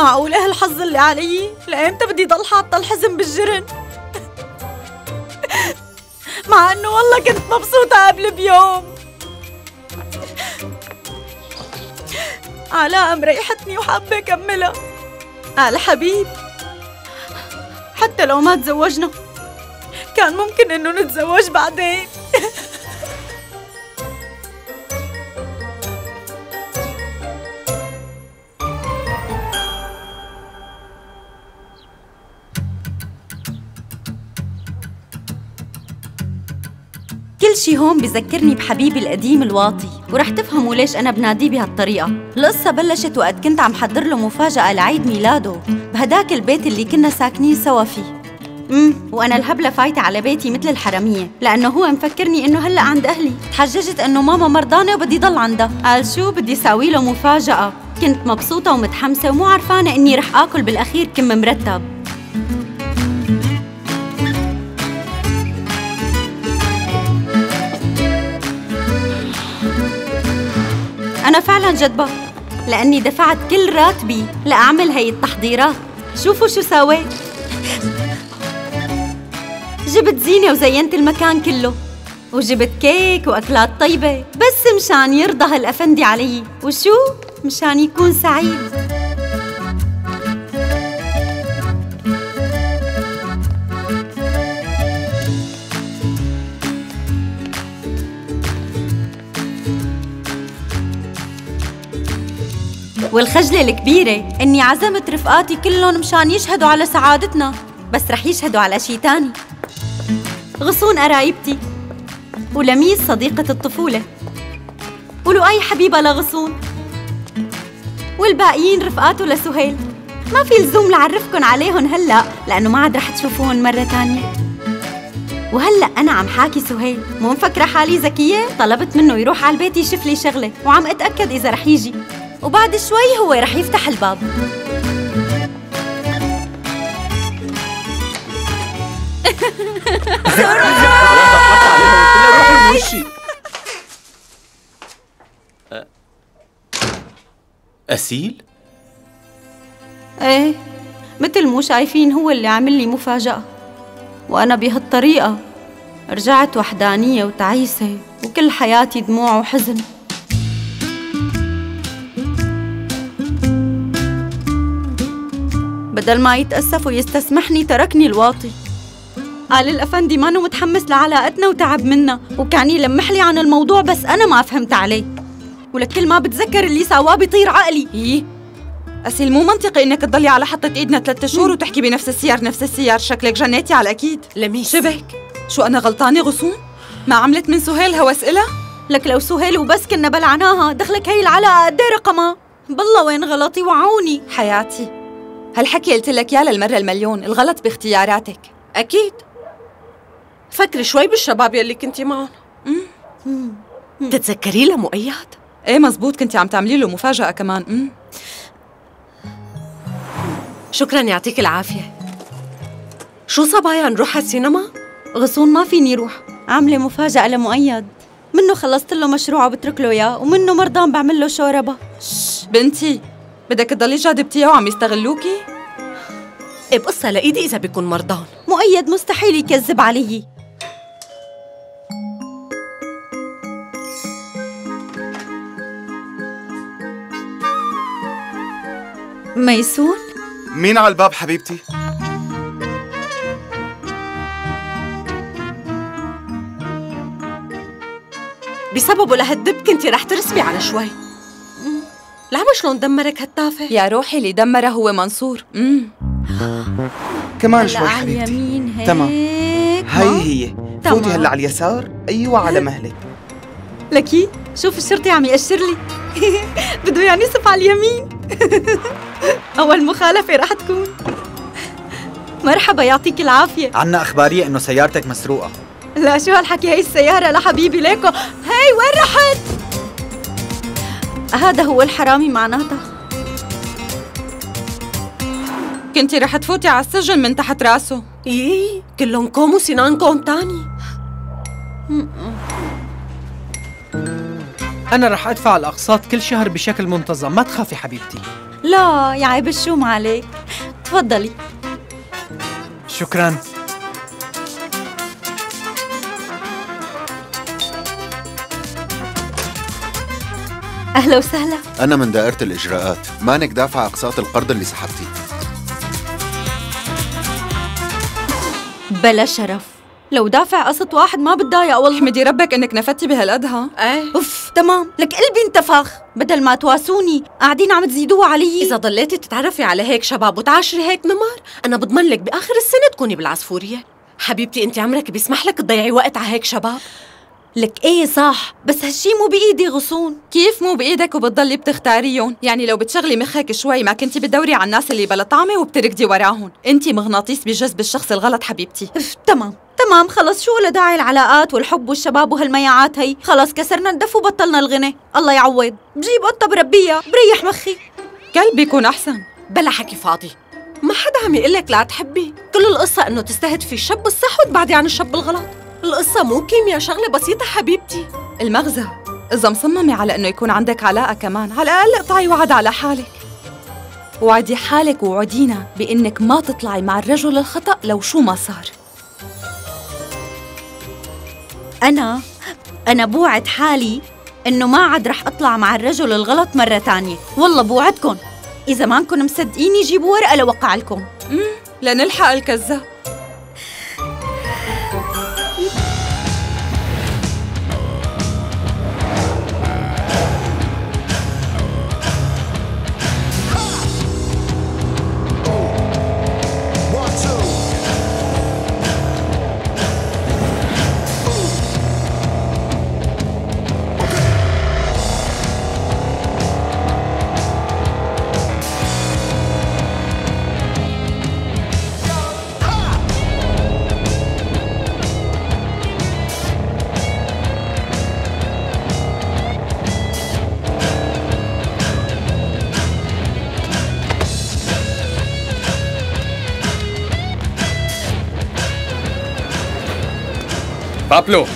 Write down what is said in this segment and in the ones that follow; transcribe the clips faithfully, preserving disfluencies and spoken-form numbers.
معقول إيه الحظ اللي علي؟ لأمتى بدي ضل حاطة الحزن بالجرن؟ مع إنه والله كنت مبسوطة قبل بيوم. علاء مريحتني وحابة أكملها. على حبيب، حتى لو ما تزوجنا كان ممكن إنه نتزوج بعدين. كل شي هون بذكرني بحبيبي القديم الواطي، ورح تفهموا ليش أنا بناديه بهالطريقة. القصة بلشت وقت كنت عم حضر له مفاجأة لعيد ميلاده بهداك البيت اللي كنا ساكنين سوا فيه. امم وأنا الهبلة فايتة على بيتي مثل الحرامية، لأنه هو مفكرني إنه هلأ عند أهلي. تحججت إنه ماما مرضانة وبدي ضل عندها، قال شو بدي ساوي له مفاجأة. كنت مبسوطة ومتحمسة ومو عرفانة إني رح آكل بالأخير كم مرتب. أنا فعلاً جدبة، لأني دفعت كل راتبي لأعمل هاي التحضيرات. شوفوا شو سويت، جبت زينة وزينت المكان كله، وجبت كيك وأكلات طيبة بس مشان يرضى هالأفندي علي، وشو؟ مشان يكون سعيد. والخجلة الكبيرة إني عزمت رفقاتي كلهم مشان يشهدوا على سعادتنا، بس رح يشهدوا على شي تاني. غصون قرايبتي، ولميس صديقة الطفولة، ولؤي حبيبة لغصون، والباقيين رفقاته لسهيل. ما في لزوم لعرفكن عليهم هلأ لأنه ما عاد رح تشوفوهم مرة تانية. وهلأ أنا عم حاكي سهيل، مو مفكرة حالي ذكية؟ طلبت منه يروح على البيت يشوف لي شغلة، وعم أتأكد إذا رح يجي، وبعد شوي هو رح يفتح الباب. أسيل؟ ايه، مثل مو شايفين هو اللي عامل لي مفاجأة، وأنا بهالطريقة رجعت وحدانية وتعيسة وكل حياتي دموع وحزن. بدل ما يتأسف ويستسمحني تركني الواطي. قال الأفندي مانو متحمس لعلاقتنا وتعب منا، وكان يلمح لي عن الموضوع بس أنا ما فهمت عليه، ولكل ما بتذكر اللي سواه بيطير عقلي. إيه؟ أسيل مو منطقي إنك تضلي على حطة إيدنا ثلاثة شهور وتحكي بنفس السيار نفس السيار، شكلك جنيتي على الأكيد. لميس شبك؟ شو أنا غلطانة غصون؟ ما عملت من سهيل هوس إلها؟ لك لو سهيل وبس كنا بلعناها، دخلك هي العلاقة قد ايه رقمها؟ بالله وين غلطي وعوني. حياتي هالحكي قلت لك يا للمرة المليون، الغلط باختياراتك. أكيد. فكري شوي بالشباب يلي كنتي معهم. تتذكري له مؤيد؟ ايه مزبوط، كنتي عم تعملي له مفاجأة كمان. امم شكراً يعطيك العافية. شو صبايا نروح على السينما؟ غصون ما فيني روح، عاملة مفاجأة لمؤيد، منه خلصت له مشروعه وبترك له اياه، ومنه مرضان بعمل له شوربة. شش بنتي، بدك تضلي جاذبتيها وعم يستغلوكي؟ ايه بقصة لإيدي إذا بيكون مرضان. مؤيد مستحيل يكذب علي. ميسون؟ مين على الباب حبيبتي؟ بسببه لهالدب كنتي رح ترسبي على شوي. لعمة شلون دمرك هالتافه؟ يا روحي اللي دمره هو منصور. امم كمان شوي حبيبتي. اليمين هيك. تمام، هي هي. تمام. فوتي هلا على اليسار، ايوه على مهلك. لكي شوف الشرطي عم يأشر لي. بده يعني يصف على اليمين. أول مخالفة رح تكون. مرحبا يعطيك العافية. عنا أخبارية إنه سيارتك مسروقة. لا شو هالحكي، هي السيارة لحبيبي ليكو. هي وين رحت؟ هذا هو الحرامي معناتها. كنتي رح تفوتي على السجن من تحت راسه. إيه كلهم كوم وسنان كوم تاني. أنا رح أدفع الأقساط كل شهر بشكل منتظم، ما تخافي حبيبتي. لا يا عيب الشوم عليك. تفضلي. شكراً. أهلا وسهلا. أنا من دائرة الإجراءات، مانك دافعة أقساط القرض اللي سحبتيه. بلا شرف، لو دافع قسط واحد ما بتضايق والله. احمدي ربك انك نفتي بهالقد. ها ايه اوف تمام، لك قلبي انتفخ. بدل ما تواسوني قاعدين عم تزيدوها علي. إذا ضليتي تتعرفي على هيك شباب وتعاشري هيك نمر، أنا بضمن لك بآخر السنة تكوني بالعصفورية. حبيبتي أنت عمرك بيسمح لك تضيعي وقت على هيك شباب؟ لك ايه صح، بس هالشي مو بإيدي غصون. كيف مو بإيدك وبتضلي بتختاريهم؟ يعني لو بتشغلي مخك شوي ما كنتي بتدوري على الناس اللي بلا طعمة وبتركضي وراهم. انتي مغناطيس بجذب الشخص الغلط حبيبتي. اف تمام تمام خلص، شو له داعي العلاقات والحب والشباب وهالمياعات هي. خلص كسرنا الدف وبطلنا الغنى. الله يعوض. بجيب قطة بربيها بريح مخي. كلب بيكون أحسن. بلا حكي فاضي، ما حدا عم يقلك لا تحبي. كل القصة إنه تستهدفي الشاب الصح وتبعدي عن الشاب الغلط. القصة مو كيمياء، شغلة بسيطة حبيبتي. المغزى إذا مصممة على إنه يكون عندك علاقة كمان، على الأقل اقطعي وعد على حالك. وعدي حالك ووعدينا بإنك ما تطلعي مع الرجل الخطأ لو شو ما صار. أنا أنا بوعد حالي إنه ما عاد رح أطلع مع الرجل الغلط مرة تانية. والله بوعدكن. إذا ما انكن مصدقيني جيبوا ورقة لوقع لكم. امم لنلحق الكذاب. بابلو،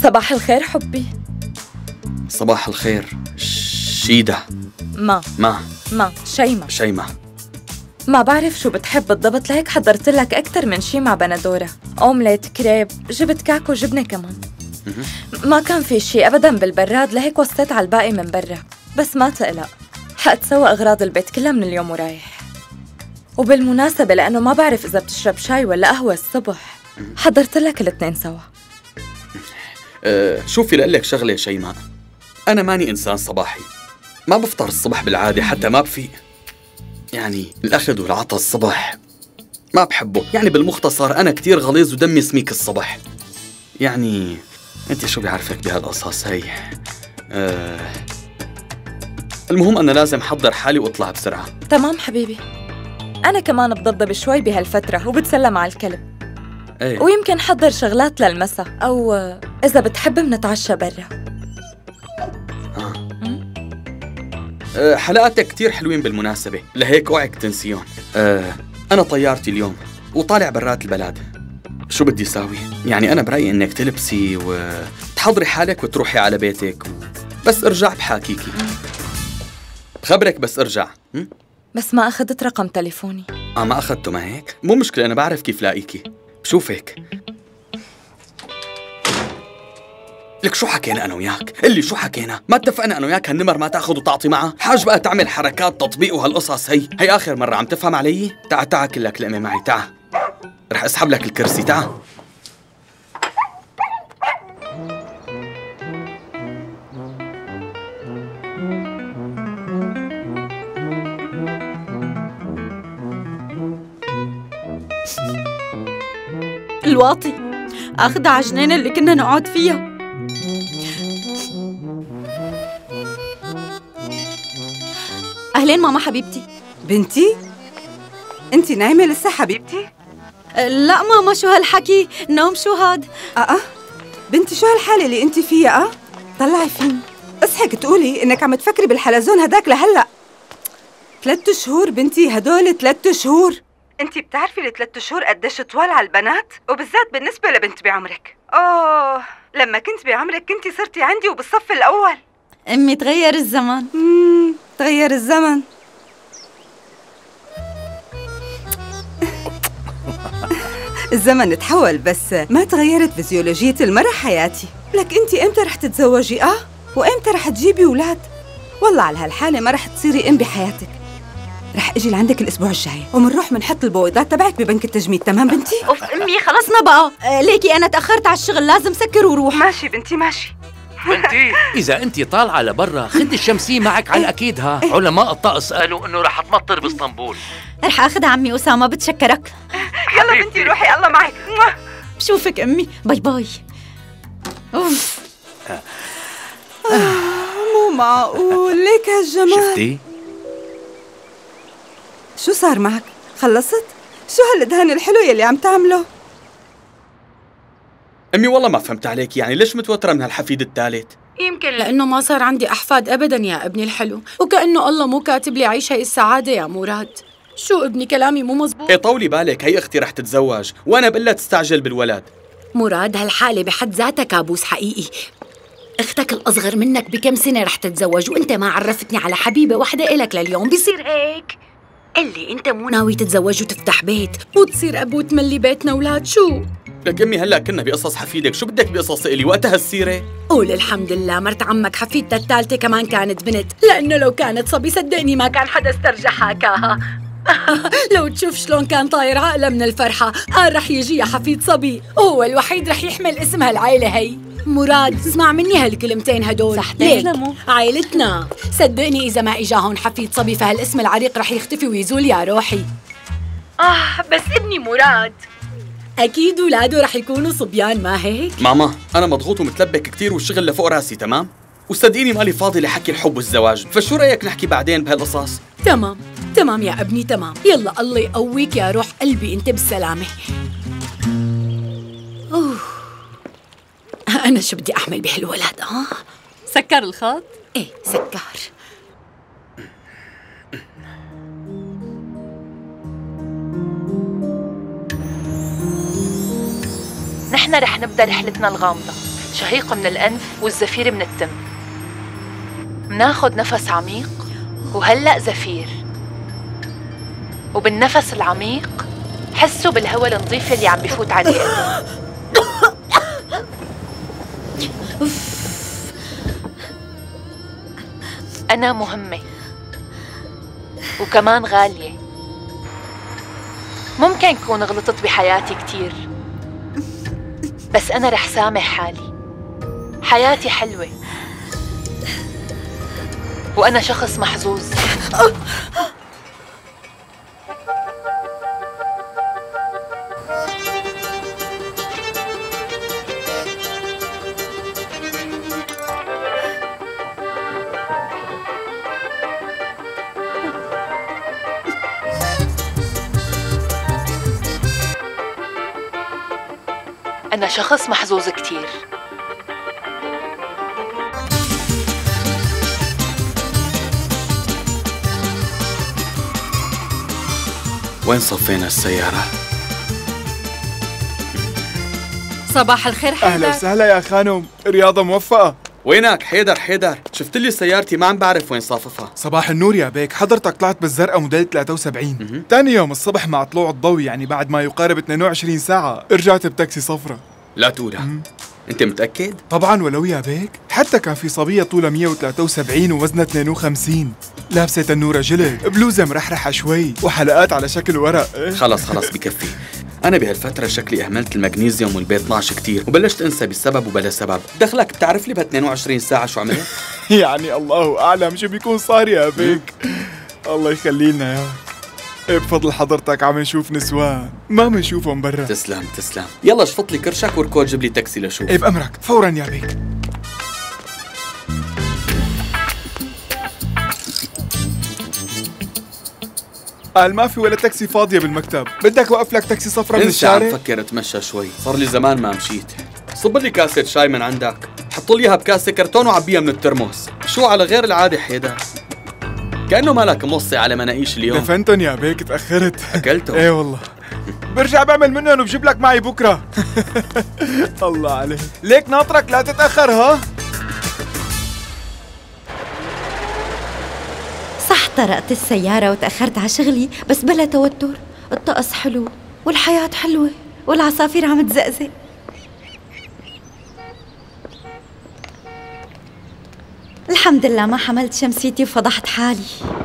صباح الخير حبي. صباح الخير شيدا. ما ما ما شيماء. شيماء. ما بعرف شو بتحب بالضبط، لهيك حضرت لك أكتر من شي مع بندورة. أومليت، كريب، جبت كعك وجبنة كمان. ما كان في شي أبداً بالبراد، لهيك وصيت على الباقي من برا. بس ما تقلق، حأتسوى أغراض البيت كلها من اليوم ورايح. وبالمناسبة لأنه ما بعرف إذا بتشرب شاي ولا قهوة الصبح، حضرت لك الاثنين سوا. أه شوفي لقلك شغلة يا شيماء، أنا ماني إنسان صباحي، ما بفطر الصبح بالعادة، حتى ما بفيق. يعني الأخذ والعطا الصبح ما بحبه. يعني بالمختصر أنا كتير غليظ ودمي سميك الصبح. يعني أنت شو بيعرفك بهالقصص هي. أه المهم أنا لازم أحضر حالي وأطلع بسرعة. تمام حبيبي، أنا كمان بضبضب شوي بهالفترة وبتسلم على الكلب. ايه. ويمكن حضر شغلات للمسا، أو إذا بتحب بنتعشى برا. آه. أه حلقاتك كتير حلوين بالمناسبة، لهيك اوعك تنسيون. أه أنا طيارتي اليوم وطالع برات البلد. شو بدي ساوي؟ يعني أنا برأيي إنك تلبسي وتحضري حالك وتروحي على بيتك و... بس ارجع بحاكيكي. بخبرك بس ارجع. م? بس ما أخذت رقم تليفوني. آه ما أخذته، ما هيك؟ مو مشكلة، أنا بعرف كيف لاقيكي. بشوفك. لك شو حكينا أنا وياك؟ اللي شو حكينا؟ ما اتفقنا أنا وياك هالنمر ما تاخذ وتعطي معها؟ حاج بقى تعمل حركات تطبيق وهالقصص هي. هي آخر مرة، عم تفهم علي؟ تعا تعا كلك لقمة معي، تعا. رح أسحب لك الكرسي، تعا. الواطي أخدها على الجنينة اللي كنا نقعد فيها. أهلين ماما حبيبتي. بنتي؟ أنتِ نايمة لسه حبيبتي؟ لا ماما، شو هالحكي؟ نوم شو هاد؟ آه آه بنتي شو هالحالة اللي أنتِ فيها؟ آه طلعي فيني، اصحك تقولي إنك عم تفكري بالحلزون هداك لهلأ. ثلاث شهور بنتي، هدول ثلاث شهور. أنتِ بتعرفي الثلاث شهور قديش طوال على البنات؟ وبالذات بالنسبة لبنت بعمرك. أوه، لما كنت بعمرك كنتي صرتي عندي وبالصف الأول. أمي تغير الزمن. امم تغير الزمن. الزمن تحول بس ما تغيرت فيزيولوجية المرأة حياتي. لك أنتِ إمتى رح تتزوجي؟ آه؟ وإمتى رح تجيبي أولاد؟ والله على هالحالة ما رح تصيري أم بحياتك. رح اجي لعندك الاسبوع الجاي ومنروح منحط البويضات تبعك ببنك التجميد، تمام بنتي؟ اوف امي خلصنا بقى. آه ليكي انا تاخرت على الشغل، لازم سكر وروح. ماشي بنتي ماشي. بنتي اذا انت طالعه لبرا خدي الشمسيه معك على الاكيد. ها علماء الطقس قالوا انه رح تمطر باسطنبول. رح اخذها عمي اسامه، بتشكرك. يلا بنتي روحي، الله معك. بشوفك امي، باي باي. اوف آه مو معقول ليك هالجمال. شفتي؟ شو صار معك؟ خلصت؟ شو هالدهان الحلو يلي عم تعمله؟ أمي والله ما فهمت عليك، يعني ليش متوترة من هالحفيد الثالث؟ يمكن لأنه ما صار عندي أحفاد أبداً يا ابني الحلو، وكأنه الله مو كاتب لي أعيش هاي السعادة يا مراد. شو ابني كلامي مو مزبوط؟ إيه طولي بالك، هي أختي رح تتزوج وأنا بقلها تستعجل بالولد. مراد هالحالة بحد ذاتها كابوس حقيقي. اختك الأصغر منك بكم سنة رح تتزوج وانت ما عرفتني على حبيبة واحدة إلك لليوم، بيصير هيك؟ اللي انت مو ناوي تتزوج وتفتح بيت وتصير ابو وتملي بيتنا اولاد. شو لك امي هلا كنا بقصص حفيدك، شو بدك بقصص الي وقتها السيره؟ قول الحمد لله مرت عمك حفيدتها الثالثه كمان كانت بنت، لانه لو كانت صبي صدقني ما كان حدا استرجع حكاها. لو تشوف شلون كان طاير عقله من الفرحه. قال رح يجي حفيد صبي، هو الوحيد رح يحمل اسم هالعيله هي. مراد اسمع مني هالكلمتين هدول، ليك عائلتنا صدقني اذا ما اجاهن حفيد صبي فهالاسم العريق رح يختفي ويزول يا روحي. اه بس ابني مراد اكيد اولاده رح يكونوا صبيان، ما هيك؟ ماما انا مضغوط ومتلبك كتير والشغل لفوق راسي، تمام؟ وصدقيني مالي فاضي لحكي الحب والزواج، فشو رايك نحكي بعدين بهالقصص؟ تمام تمام يا ابني تمام. يلا الله يقويك يا روح قلبي، انت بالسلامه. اوه أنا شو بدي أعمل بهالولد؟ آه سكر الخط؟ إيه سكر. نحن رح نبدأ رحلتنا الغامضة. شهيق من الأنف والزفير من التم. مناخد نفس عميق وهلأ زفير، وبالنفس العميق حسوا بالهواء النظيف اللي عم بفوت عليه. أنا مهمة وكمان غالية. ممكن كون غلطت بحياتي كتير، بس أنا رح سامح حالي. حياتي حلوة وأنا شخص محظوظ. أنا شخص محظوظ كتير. وين صفينا السيارة؟ صباح الخير حيدر. أهلا وسهلا يا خانم، رياضة موفقة. وينك حيدر؟ حيدر شفت لي سيارتي ما عم بعرف وين صاففها. صباح النور يا بيك، حضرتك طلعت بالزرقاء موديل ثلاثة وسبعين. تاني يوم الصبح مع طلوع الضوء، يعني بعد ما يقارب اثنين وعشرين ساعة رجعت بتاكسي صفرة. لا تقولها. انت متأكد؟ طبعا ولو يا بيك، حتى كان في صبية طولها مية وثلاثة وسبعين ووزنها اثنين وخمسين، لابسة تنورة جلد، بلوزة مرحرحة شوي وحلقات على شكل ورق. خلص خلص بكفي. أنا بهالفترة شكلي أهملت المغنيسيوم والبي اثني عشر كتير وبلشت أنسى بالسبب وبلا سبب. دخلك بتعرف لي ب اثنين وعشرين ساعة شو عملت؟ يعني الله أعلم شو بيكون صار يا بيك. الله يخلي لنا يا بفضل حضرتك عم نشوف نسوان ما منشوفهم برا. تسلم تسلم. يلا شفط لي كرشك وركود جيب لي تاكسي لشوف. ايه بأمرك فورا يا بيك. قال ما في ولا تاكسي فاضية بالمكتب، بدك وقف لك تاكسي صفرا من الشارع؟ عم فكر اتمشى شوي، صار لي زمان ما مشيت. صب لي كاسة شاي من عندك، حط لي اياها بكاسة كرتون وعبيها من الترموس. شو على غير العادة حيدر؟ كأنه مالك موصي على مناقيش اليوم. دفنتن يا بيك، تأخرت. أكلتهم؟ ايه والله. برجع بعمل منهم وبجيب لك معي بكرة. الله عليك، ليك ناطرك لا تتأخر ها؟ صح طرقت السيارة وتأخرت على شغلي، بس بلا توتر. الطقس حلو والحياة حلوة والعصافير عم تزقزق. الحمد لله ما حملت شمسيتي وفضحت حالي.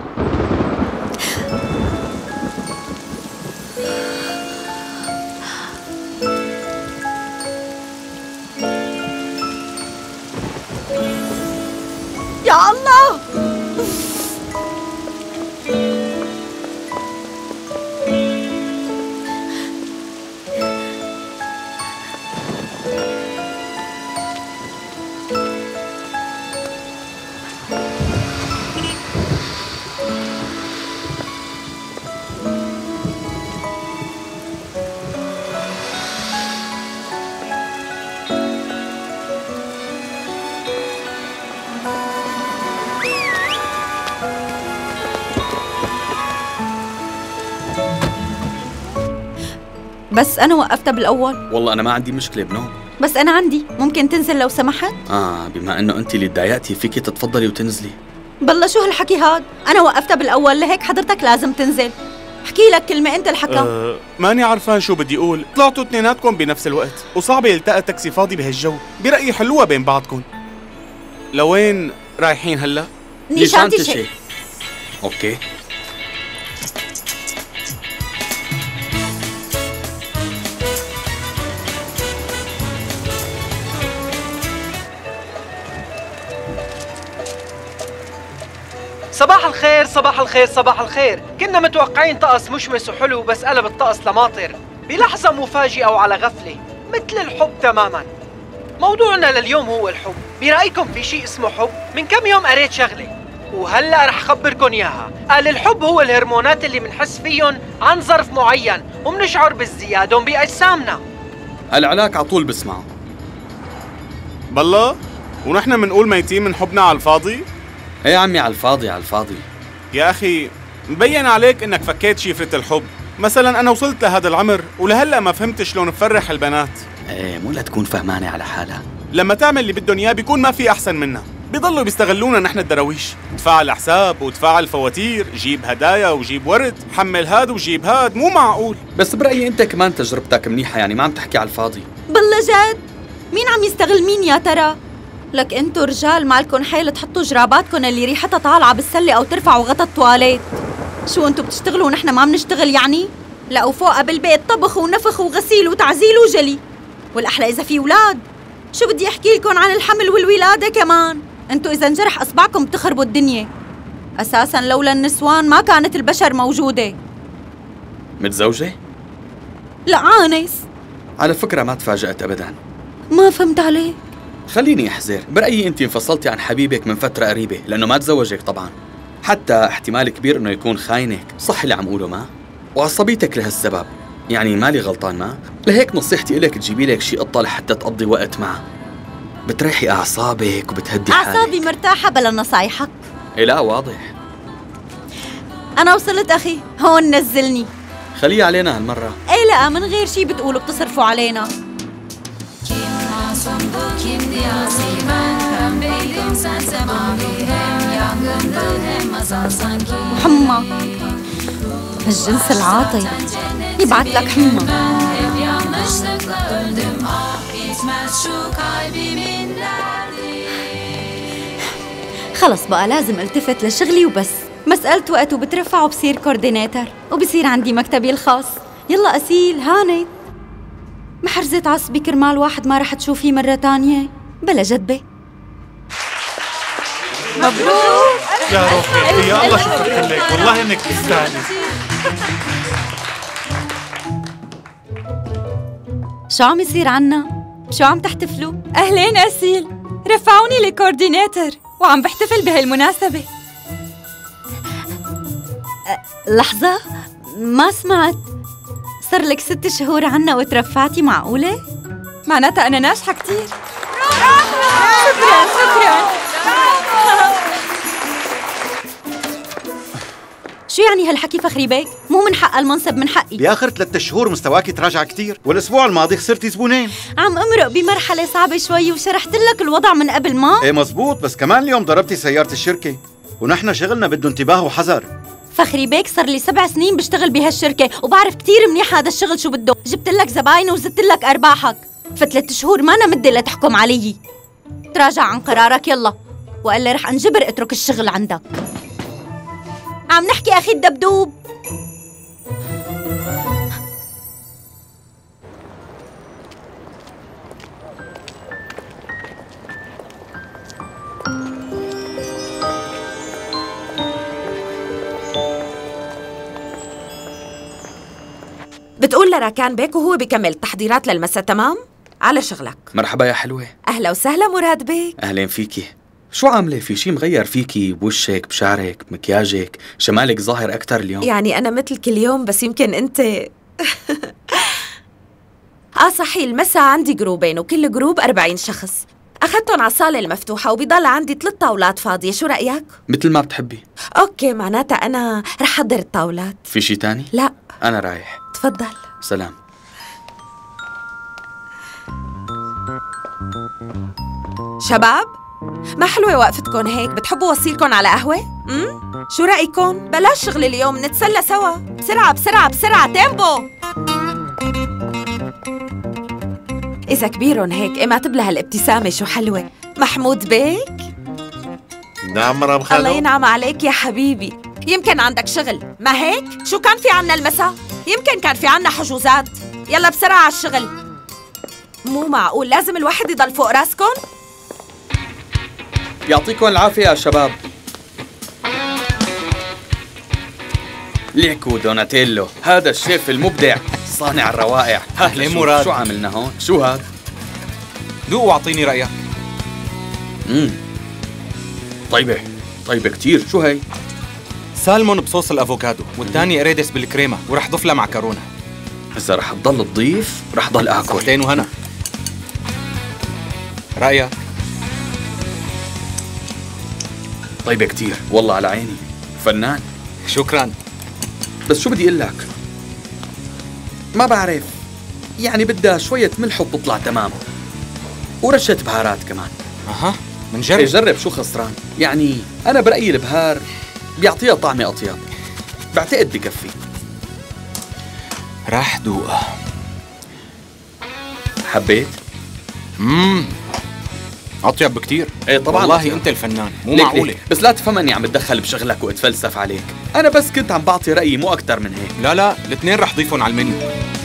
يا الله، بس أنا وقفتها بالأول. والله أنا ما عندي مشكلة بنوم، بس أنا عندي. ممكن تنزل لو سمحت؟ آه بما إنه أنت اللي تضايقتي فيكي تتفضلي وتنزلي. بالله شو هالحكي هاد؟ أنا وقفتها بالأول لهيك حضرتك لازم تنزل. احكي لك كلمة أنت الحكى. أه ماني عرفان شو بدي أقول. طلعتوا اثنيناتكم بنفس الوقت وصعب يلتقى تاكسي فاضي بهالجو. برأيي حلوها بين بعضكم. لوين رايحين هلا؟ نيشانتي شي. أوكي. صباح الخير صباح الخير صباح الخير. كنا متوقعين طقس مشمس وحلو، بس قلب الطقس لماطر بلحظة مفاجئة وعلى غفلة، مثل الحب تماما. موضوعنا لليوم هو الحب. برأيكم في شيء اسمه حب؟ من كم يوم قريت شغلة وهلأ رح خبركن إياها. قال الحب هو الهرمونات اللي منحس فيهم عن ظرف معين ومنشعر بالزيادة بأجسامنا. هالعلاك عطول بسمعه. بالله ونحن منقول ميتين من حبنا على الفاضي؟ ايه يا عمي على الفاضي على الفاضي. يا أخي مبين عليك إنك فكيت شفرة الحب. مثلا أنا وصلت لهذا العمر ولهلأ ما فهمت شلون نفرح البنات. ايه مو لا تكون فهمانة على حالها. لما تعمل اللي بدهم اياه بيكون ما في احسن منها. بيضلوا بيستغلونا نحن الدراويش. ادفع الحساب وادفع الفواتير، جيب هدايا وجيب ورد، حمل هاد وجيب هاد، مو معقول. بس برأيي انت كمان تجربتك منيحة، يعني ما عم تحكي على الفاضي. بالله جد؟ مين عم يستغل مين يا ترى؟ لك انتو رجال مالكن حيل تحطوا جراباتكن اللي ريحتها طالعة بالسلة او ترفعوا غطا التواليت. شو انتو بتشتغلوا ونحن ما بنشتغل يعني؟ لا وفوقها بالبيت طبخ ونفخ وغسيل وتعزيل وجلي. والأحلى إذا في أولاد. شو بدي أحكي لكم عن الحمل والولادة كمان؟ انتو إذا انجرح أصبعكم بتخربوا الدنيا. أساساً لولا النسوان ما كانت البشر موجودة. متزوجة؟ لا عانس. على فكرة ما تفاجأت أبداً. ما فهمت عليك. خليني أحذر، برأيي أنت انفصلتي عن حبيبك من فترة قريبة لأنه ما تزوجك طبعاً. حتى احتمال كبير إنه يكون خاينك، صح اللي عم أقوله ما؟ وعصبيتك لهالسبب، يعني مالي غلطان ما؟ لهيك نصيحتي إلك تجيبي لك شي قطة لحتى تقضي وقت معه. بتريحي أعصابك وبتهدي حالك. أعصابي مرتاحة بلا نصايحك. إيه لا واضح. أنا وصلت أخي، هون نزلني. خليه علينا هالمرة. إيه لا من غير شي بتقولوا بتصرفوا علينا. حمى الجنس العاطل يبعت لك حمى. خلص بقى لازم التفت لشغلي وبس. مسألة وقت وبترفع وبصير كوردينيتر وبصير عندي مكتبي الخاص. يلا أسيل هانت محرزة عصبي كرمال واحد ما رح تشوفيه مرة تانية بلا جدبة. مبروك يا روحي يا الله شكرا لك، والله انك تستاهلي. شو عم يصير عنا؟ شو عم تحتفلوا؟ أهلين أسيل، رفعوني لكوردينيتر وعم بحتفل بهالمناسبة. أه لحظة ما سمعت. صار لك ست شهور عنا وترفعتي، معقولة؟ معناتها أنا ناجحة كتير. شكراً شكراً. شو يعني هالحكي فخري بيك؟ مو من حق المنصب من حقي. بآخر ثلاثة شهور مستواكي تراجع كتير، والأسبوع الماضي خسرتي زبونين. عم أمرق بمرحلة صعبة شوي وشرحت لك الوضع من قبل ما. ايه مزبوط، بس كمان اليوم ضربتي سيارة الشركة ونحن شغلنا بده انتباه وحذر. فخري بيك صار لي سبع سنين بشتغل بهالشركة وبعرف كتير منيح هذا الشغل شو بده. جبت لك زباين وزدت لك أرباحك، فثلاث شهور ما أنا مدة لتحكم علي. تراجع عن قرارك يلا، وإلا رح أنجبر اترك الشغل عندك. عم نحكي أخي الدبدوب. بتقول لراكان بيك وهو بيكمل التحضيرات للمساء. تمام؟ على شغلك. مرحبا يا حلوة. أهلا وسهلا مراد بيك. أهلين فيكي. شو عاملة؟ في شي مغير فيكي بوشك بشعرك بمكياجك؟ شمالك ظاهر أكتر اليوم. يعني أنا مثل كل يوم، بس يمكن أنت آه صحيح، المساء عندي جروبين وكل جروب أربعين شخص. أخذتهم على الصالة المفتوحة وبيضل عندي ثلاث طاولات فاضية. شو رأيك؟ مثل ما بتحبي. أوكي معناتها أنا رح أحضر الطاولات. في شي تاني؟ لا أنا رايح. تفضل. سلام. شباب ما حلوة وقفتكم هيك؟ بتحبوا وصيلكم على قهوة؟ امم شو رأيكم؟ بلاش شغل اليوم، نتسلى سوا. بسرعة بسرعة بسرعة، تيمبو. إذا كبيرهم هيك إيه ما تبلى هالابتسامة شو حلوة. محمود بيك. نعم مرام خالو. الله ينعم عليك يا حبيبي. يمكن عندك شغل ما هيك؟ شو كان في عنا المساء؟ يمكن كان في عنا حجوزات. يلا بسرعة على الشغل. مو معقول لازم الواحد يضل فوق راسكم. يعطيكم العافية يا شباب. ليكو دوناتيلو، هذا الشيف المبدع صانع الروائع. أهلين مراد. شو عملنا هون؟ شو هاد؟ دوق واعطيني رأيك. امم طيبة طيبة كتير. شو هي؟ سالمون بصوص الافوكادو، والثاني اريدس بالكريمة، ورح ضيف لها معكرونة. إذا رح تضل تضيف رح ضل آكل. صحتين وهنا. رأيك؟ طيبة كتير والله على عيني، فنان. شكراً. بس شو بدي أقول لك؟ ما بعرف، يعني بدها شوية ملح وبتطلع تمام. ورشة بهارات كمان. اها منجرب. إيه جرب شو خسران. يعني أنا برأيي البهار بيعطيها طعمة أطيب، بعتقد بكفي. راح دوقه. حبيت؟ امم اطيب بكتير. ايه طبعا والله أطيب. انت الفنان، مو ليك معقوله. ليك. بس لا تفهم اني عم اتدخل بشغلك واتفلسف عليك، انا بس كنت عم بعطي رايي مو اكثر من هيك. لا لا الاثنين رح ضيفهم على المنيو.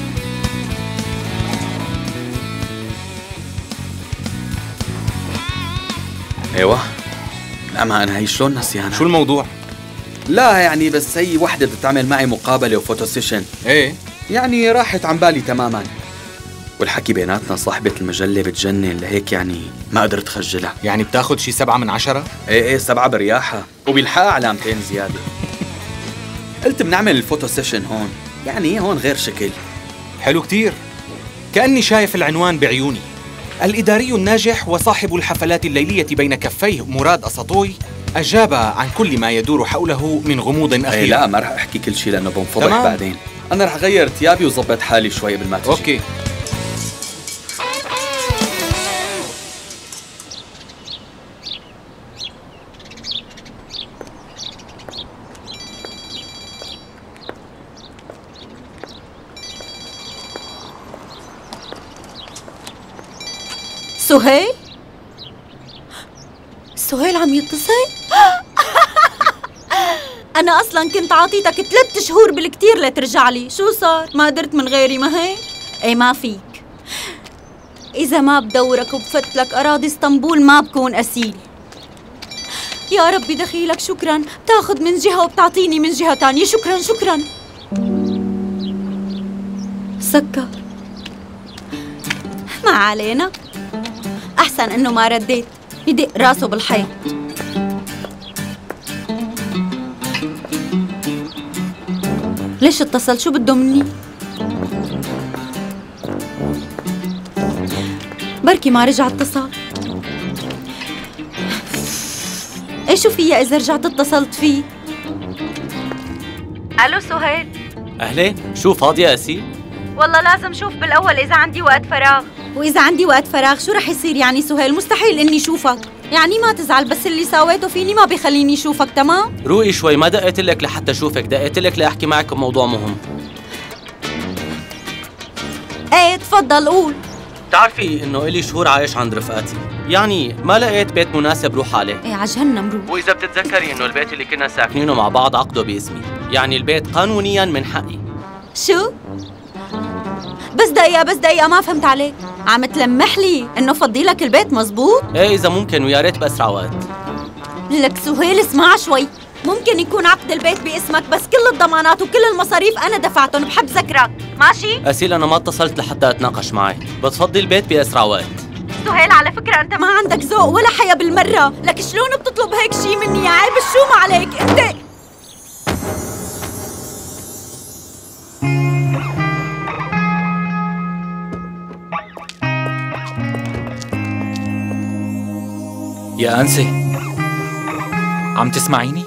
ايوه لا انا هي شلون نسيانها؟ شو الموضوع؟ لا يعني بس هي وحده بدها تعمل معي مقابله وفوتو سيشن. ايه يعني راحت عن بالي تماما، والحكي بيناتنا صاحبة المجلة بتجنن، لهيك يعني ما قدرت خجلها. يعني بتاخد شي سبعة من عشرة؟ ايه ايه سبعة برياحة، وبيلحقها علامتين زيادة. قلت بنعمل الفوتو سيشن هون، يعني هون غير شكل. حلو كتير، كأني شايف العنوان بعيوني. الإداري الناجح وصاحب الحفلات الليلية بين كفيه مراد أسطوي أجاب عن كل ما يدور حوله من غموض أخير. ايه لا ما رح أحكي كل شيء لأنه بنفضح بعدين. أنا رح أغير ثيابي وظبط حالي شوي قبل ما تجي. أوكي. سهيل؟ سهيل عم يتصل؟ أنا أصلاً كنت عاطيتك ثلاث شهور بالكتير لترجع لي، شو صار؟ ما قدرت من غيري ما هيك؟ إيه ما فيك. إذا ما بدورك وبفتلك أراضي اسطنبول ما بكون أسيل. يا ربي دخيلك، شكراً، بتاخد من جهة وبتعطيني من جهة تانية، شكراً شكراً. سكر. ما علينا. أحسن إنه ما رديت، يدق راسه بالحيط. ليش اتصل؟ شو بده مني؟ بركي ما رجع اتصل. ايش شو فيها إذا رجعت اتصلت فيه؟ ألو سهيل. أهلين، شو فاضية أسيل؟ والله لازم شوف بالأول إذا عندي وقت فراغ. وإذا عندي وقت فراغ شو رح يصير يعني سهيل؟ مستحيل إني شوفك. يعني ما تزعل بس اللي سويته فيني ما بيخليني شوفك، تمام؟ روقي شوي، ما دقيت لك لحتى اشوفك، دقيت لك لاحكي معك بموضوع مهم. ايه تفضل قول. بتعرفي انه إلي شهور عايش عند رفقاتي، يعني ما لقيت بيت مناسب روح عليه. ايه عجهنم روح. واذا بتتذكري انه البيت اللي كنا ساكنينه مع بعض عقده باسمي، يعني البيت قانونيا من حقي. شو؟ بس دقيقة بس دقيقة ما فهمت عليك، عم تلمح لي انه فضي لك البيت مزبوط؟ ايه اذا ممكن ويا ريت باسرع وقت. لك سهيل اسمع شوي، ممكن يكون عقد البيت باسمك بس كل الضمانات وكل المصاريف انا دفعتهم، بحب ذكرك، ماشي؟ أسيل أنا ما اتصلت لحتى أتناقش معك، بتفضي البيت بأسرع وقت. سهيل على فكرة أنت ما عندك ذوق ولا حياة بالمرة، لك شلون بتطلب هيك شي مني يا عيب الشو ما عليك أنت؟ يا أنسة عم تسمعيني؟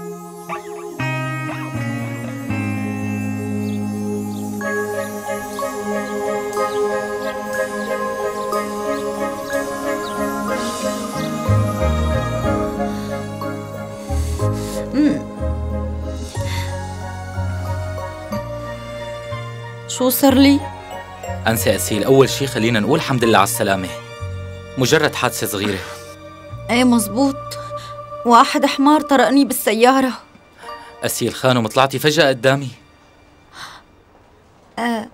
شو صار لي؟ أنسة أسيل، أول شي خلينا نقول الحمد لله على السلامة، مجرد حادثة صغيرة. ايه مزبوط، واحد حمار طرقني بالسيارة. أسيل خانم طلعتي فجأة قدامي. أه.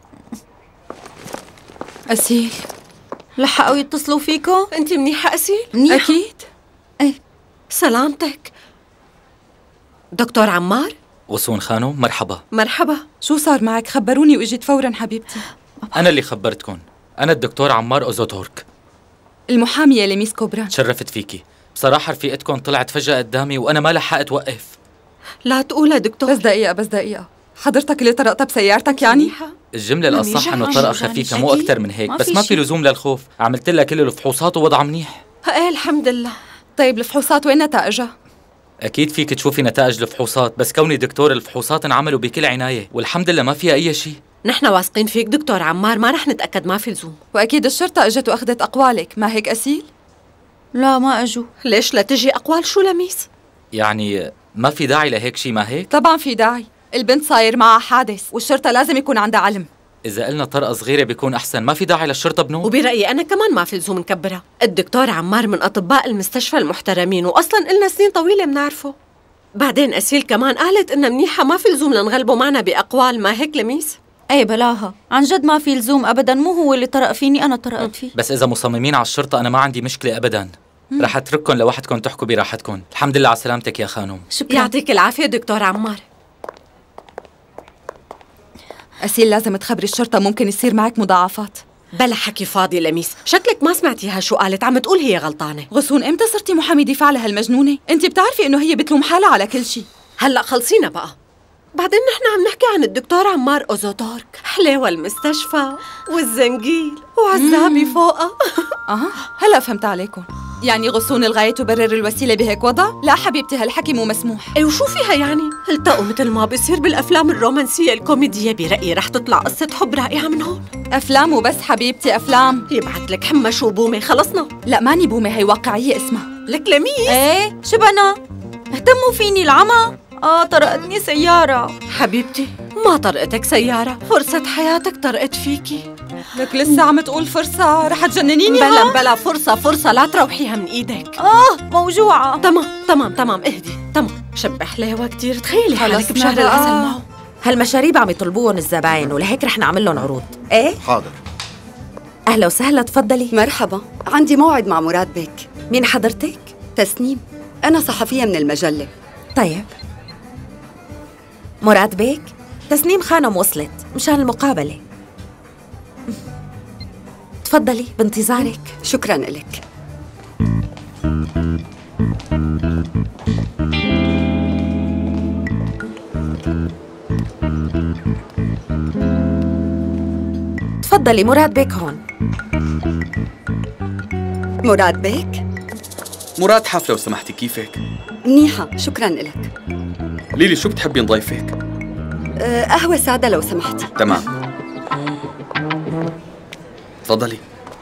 أسيل لحقوا يتصلوا فيكم؟ انت منيحة أسيل؟ منيحة أكيد. ايه سلامتك. دكتور عمار؟ غصون خانم مرحبا. مرحبا، شو صار معك؟ خبروني واجيت فورا حبيبتي. أنا اللي خبرتكن، أنا الدكتور عمار أوزوتورك، المحامية لميس كوبران. تشرفت فيكي، بصراحة رفيقتكن طلعت فجأة قدامي وأنا ما لحقت وقف. لا تقولها دكتور. بس دقيقة بس دقيقة، حضرتك اللي طرقتها بسيارتك يعني؟ الجملة الأصح إنه طرقة خفيفة مو أكتر من هيك، بس ما في لزوم للخوف، عملت لها كل الفحوصات ووضعها منيح. ايه الحمد لله. طيب الفحوصات وين نتائجها؟ أكيد فيك تشوفي نتائج الفحوصات، بس كوني دكتور الفحوصات انعملوا بكل عناية والحمد لله ما فيها أي شيء. نحن واثقين فيك دكتور عمار، ما رح نتأكد، ما في لزوم. وأكيد الشرطة اجت وأخذت أقوالك، ما هيك أسيل؟ لا ما أجوا. ليش لا تجي أقوال شو لميس؟ يعني ما في داعي لهيك شي، ما هيك؟ طبعا في داعي، البنت صاير معها حادث والشرطة لازم يكون عندها علم. إذا قلنا طرقة صغيرة بيكون أحسن، ما في داعي للشرطة بنور. وبرأيي أنا كمان ما في لزوم نكبرها، الدكتور عمار من أطباء المستشفى المحترمين، وأصلاً إلنا سنين طويلة بنعرفه. بعدين أسيل كمان قالت إنها منيحة، ما في لزوم لنغلبه معنا بأقوال، ما هيك لميس؟ ايه بلاها، عن جد ما في لزوم أبداً، مو هو اللي طرق فيني، أنا طرقت فيه. بس إذا مصممين على الشرطة أنا ما عندي مشكلة أبداً. مم. رح أترككم لوحدكم تحكوا براحتكم. الحمد لله على سلامتك يا خانوم. شكرا. يعطيك العافية دكتور عمار. أسيل لازم تخبري الشرطة، ممكن يصير معك مضاعفات. بلا حكي فاضي لميس، شكلك ما سمعتيها شو قالت، عم تقول هي غلطانة. غصون امتى صرتي محامي دفاع لهالمجنونة؟ انت بتعرفي انه هي بتلوم حالها على كل شيء. هلا خلصينا بقى. بعدين نحن عم نحكي عن الدكتور عمار أوزوتورك، حليوة المستشفى والزنجيل وعزابي فوقها. اه هلا فهمت عليكم. يعني غصون الغاية تبرر الوسيلة بهيك وضع؟ لا حبيبتي هالحكي مو مسموح. ايه وشو فيها يعني؟ التقوا مثل ما بيصير بالأفلام الرومانسية الكوميدية، برأيي رح تطلع قصة حب رائعة من هون. أفلام وبس حبيبتي، أفلام. يبعت لك حمش وبومة، خلصنا. لا ماني بومة، هي واقعية اسمها. لك لميس. ايه شبنا؟ اهتموا فيني العمى. اه طرقتني سيارة. حبيبتي ما طرقتك سيارة، فرصة حياتك طرقت فيكي. لك لسه عم تقول فرصة، رح تجننيني. بلا بلا فرصة فرصة، لا تروحيها من ايدك. اه موجوعة. تمام تمام تمام اهدي، تمام. شب حلاوة كتير، تخيلي حالك بشهر العسل معه. هالمشاريب عم يطلبوهم الزباين، ولهيك رح نعمل لهم عروض. ايه؟ حاضر. اهلا وسهلا، تفضلي. مرحبا، عندي موعد مع مراد بيك. مين حضرتك؟ تسنيم، أنا صحفية من المجلة. طيب مراد بيك، تسنيم خانم وصلت مشان المقابلة. تفضلي بانتظارك. شكراً لك. تفضلي مراد بيك هون. مراد بيك؟ مراد حاف لو سمحتي، كيفك؟ منيحة، شكراً لك. ليلي شو بتحبي نضيفك؟ أه قهوة سادة لو سمحتي. تمام، تفضلي.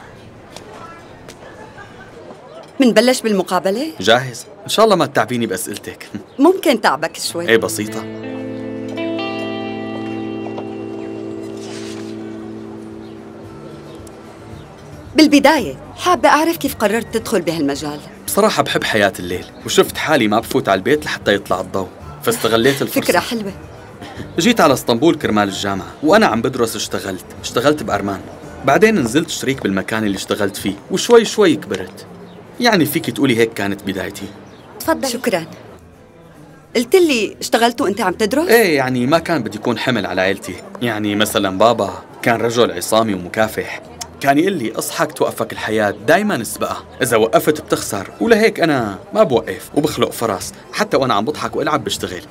منبلش بالمقابلة؟ جاهز؟ إن شاء الله ما تتعبيني بأسئلتك. ممكن تعبك شوي. ايه بسيطة. بالبداية حابة أعرف كيف قررت تدخل بهالمجال. بصراحة بحب حياة الليل، وشفت حالي ما بفوت على البيت لحتى يطلع الضوء، فاستغليت الفرصة. فكرة حلوة. جيت على اسطنبول كرمال الجامعة، وأنا عم بدرس اشتغلت اشتغلت بأرمان. بعدين نزلت شريك بالمكان اللي اشتغلت فيه، وشوي شوي كبرت. يعني فيك تقولي هيك كانت بدايتي. تفضل. شكراً. قلت لي اشتغلت وانت عم تدرس؟ ايه يعني ما كان بدي يكون حمل على عائلتي. يعني مثلا بابا كان رجل عصامي ومكافح، كان يقول لي اصحك توقفك الحياة، دايما سبقها، إذا وقفت بتخسر، ولهيك أنا ما بوقف وبخلق فرص، حتى وأنا عم بضحك وألعب بشتغل.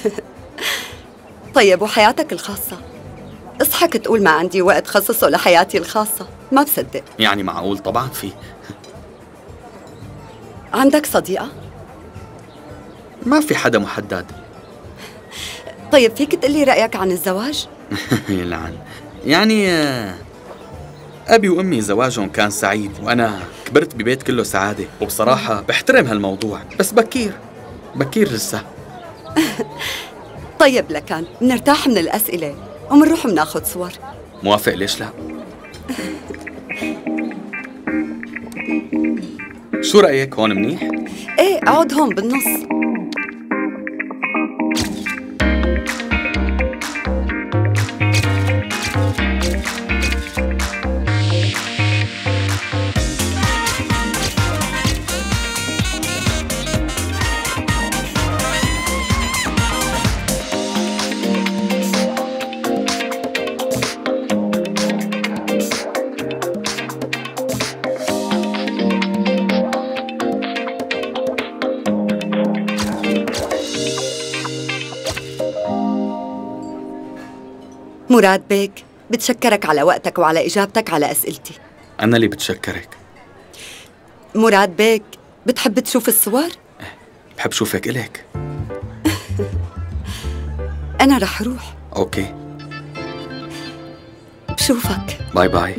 طيب وحياتك الخاصة؟ اصحك تقول ما عندي وقت خصصه لحياتي الخاصة، ما بصدق. يعني معقول؟ طبعا في. عندك صديقة؟ ما في حدا محدد. طيب فيك تقلي رأيك عن الزواج؟ يلعن. يعني أبي وأمي زواجهم كان سعيد، وأنا كبرت ببيت كله سعادة، وبصراحة بحترم هالموضوع، بس بكير بكير لسه. طيب لكان منرتاح من الأسئلة ومنروح مناخد صور. موافق، ليش لا؟ شو رأيك هون منيح؟ ايه اقعد هون بالنص. مراد بيك، بتشكرك على وقتك وعلى إجابتك على أسئلتي. أنا اللي بتشكرك. مراد بيك، بتحب تشوف الصور؟ بحب شوفك إليك. أنا رح روح. أوكي. بشوفك. باي باي.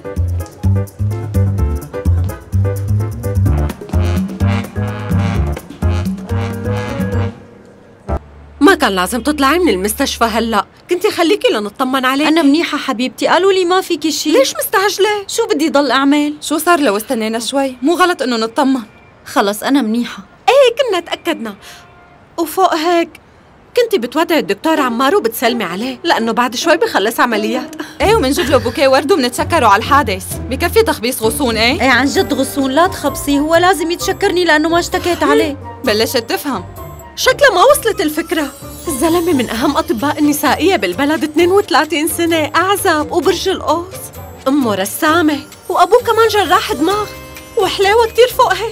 ما كان لازم تطلعي من المستشفى هلا، كنتي خليكي لنطمن عليك. انا منيحه حبيبتي، قالوا لي ما فيكي شيء. ليش مستعجله؟ شو بدي ضل اعمل؟ شو صار لو استنينا شوي؟ مو غلط انه نطمن. خلص انا منيحه. ايه كنا تاكدنا. وفوق هيك كنتي بتودعي الدكتور عمار وبتسلمي عليه لانه بعد شوي بخلص عمليات. ايه ومنجيب له بوكيه ورد وبنتشكره على الحادث. بكفي تخبيص غصون. ايه ايه عن جد غصون، لا تخبصي، هو لازم يتشكرني لانه ما اشتكيت عليه. بلشت تفهم. شكلها ما وصلت الفكرة. الزلمة من أهم أطباء النسائية بالبلد، اثنين وثلاثين سنة، أعزب وبرج القوس، أمه رسامة وأبوه كمان جراح دماغ، وحلاوة كتير فوق هيك.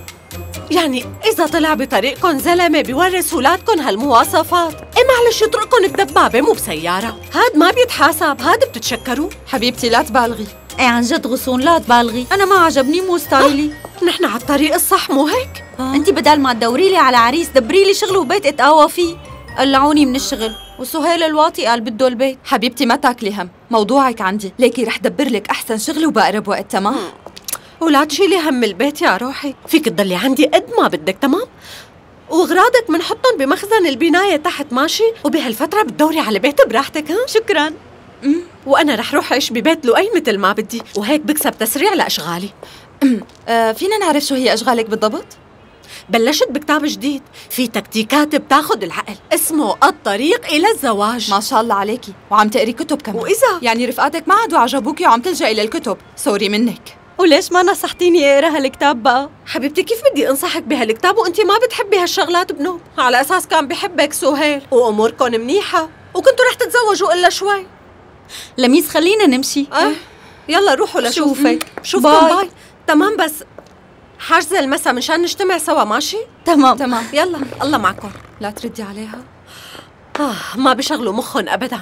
يعني إذا طلع بطريقكم زلمة بيورث ولادكم هالمواصفات، إيه معلش يطرقكم بدبابة مو بسيارة، هاد ما بيتحاسب، هاد بتتشكروا. حبيبتي لا تبالغي. ايه عن جد غصون لا تبالغي، أنا ما عجبني مو ستايلي. نحن على الطريق الصح مو هيك؟ انت بدل ما تدوري لي على عريس دبري لي شغل وبيت اتقاوى فيه. قلعوني من الشغل، وسهيل الواطي قال بده البيت. حبيبتي ما تاكلي هم، موضوعك عندي، ليكي رح دبر لك احسن شغل وبأقرب وقت. تمام؟ ولا تشيلي هم البيت يا روحي، فيك تضلي عندي قد ما بدك. تمام؟ واغراضك منحطهم بمخزن البناية تحت، ماشي؟ وبهالفترة بتدوري على بيت براحتك. ها؟ شكرا. مم. وانا رح روح اعيش ببيت لؤي مثل ما بدي، وهيك بكسب تسريع لاشغالي. آه فينا نعرف شو هي اشغالك بالضبط؟ بلشت بكتاب جديد في تكتيكات بتاخد العقل، اسمه الطريق إلى الزواج. ما شاء الله عليكي، وعم تقري كتب كمان. وإذا يعني رفقاتك ما عادوا عجبوكي وعم تلجئي للكتب، سوري منك. وليش ما نصحتيني اقرا هالكتاب بقى؟ حبيبتي كيف بدي انصحك بهالكتاب وانت ما بتحبي هالشغلات بنوب؟ على اساس كان بحبك سهيل واموركم منيحه وكنتوا رح تتزوجوا الا شوي. لميس خلينا نمشي. اه يلا روحوا لشوفك. شوفكم باي. باي. تمام، بس حاجزة المسا مشان نجتمع سوا، ماشي؟ تمام تمام. يلا الله معكم. لا تردي عليها. آه ما بيشغلوا مخهم ابدا.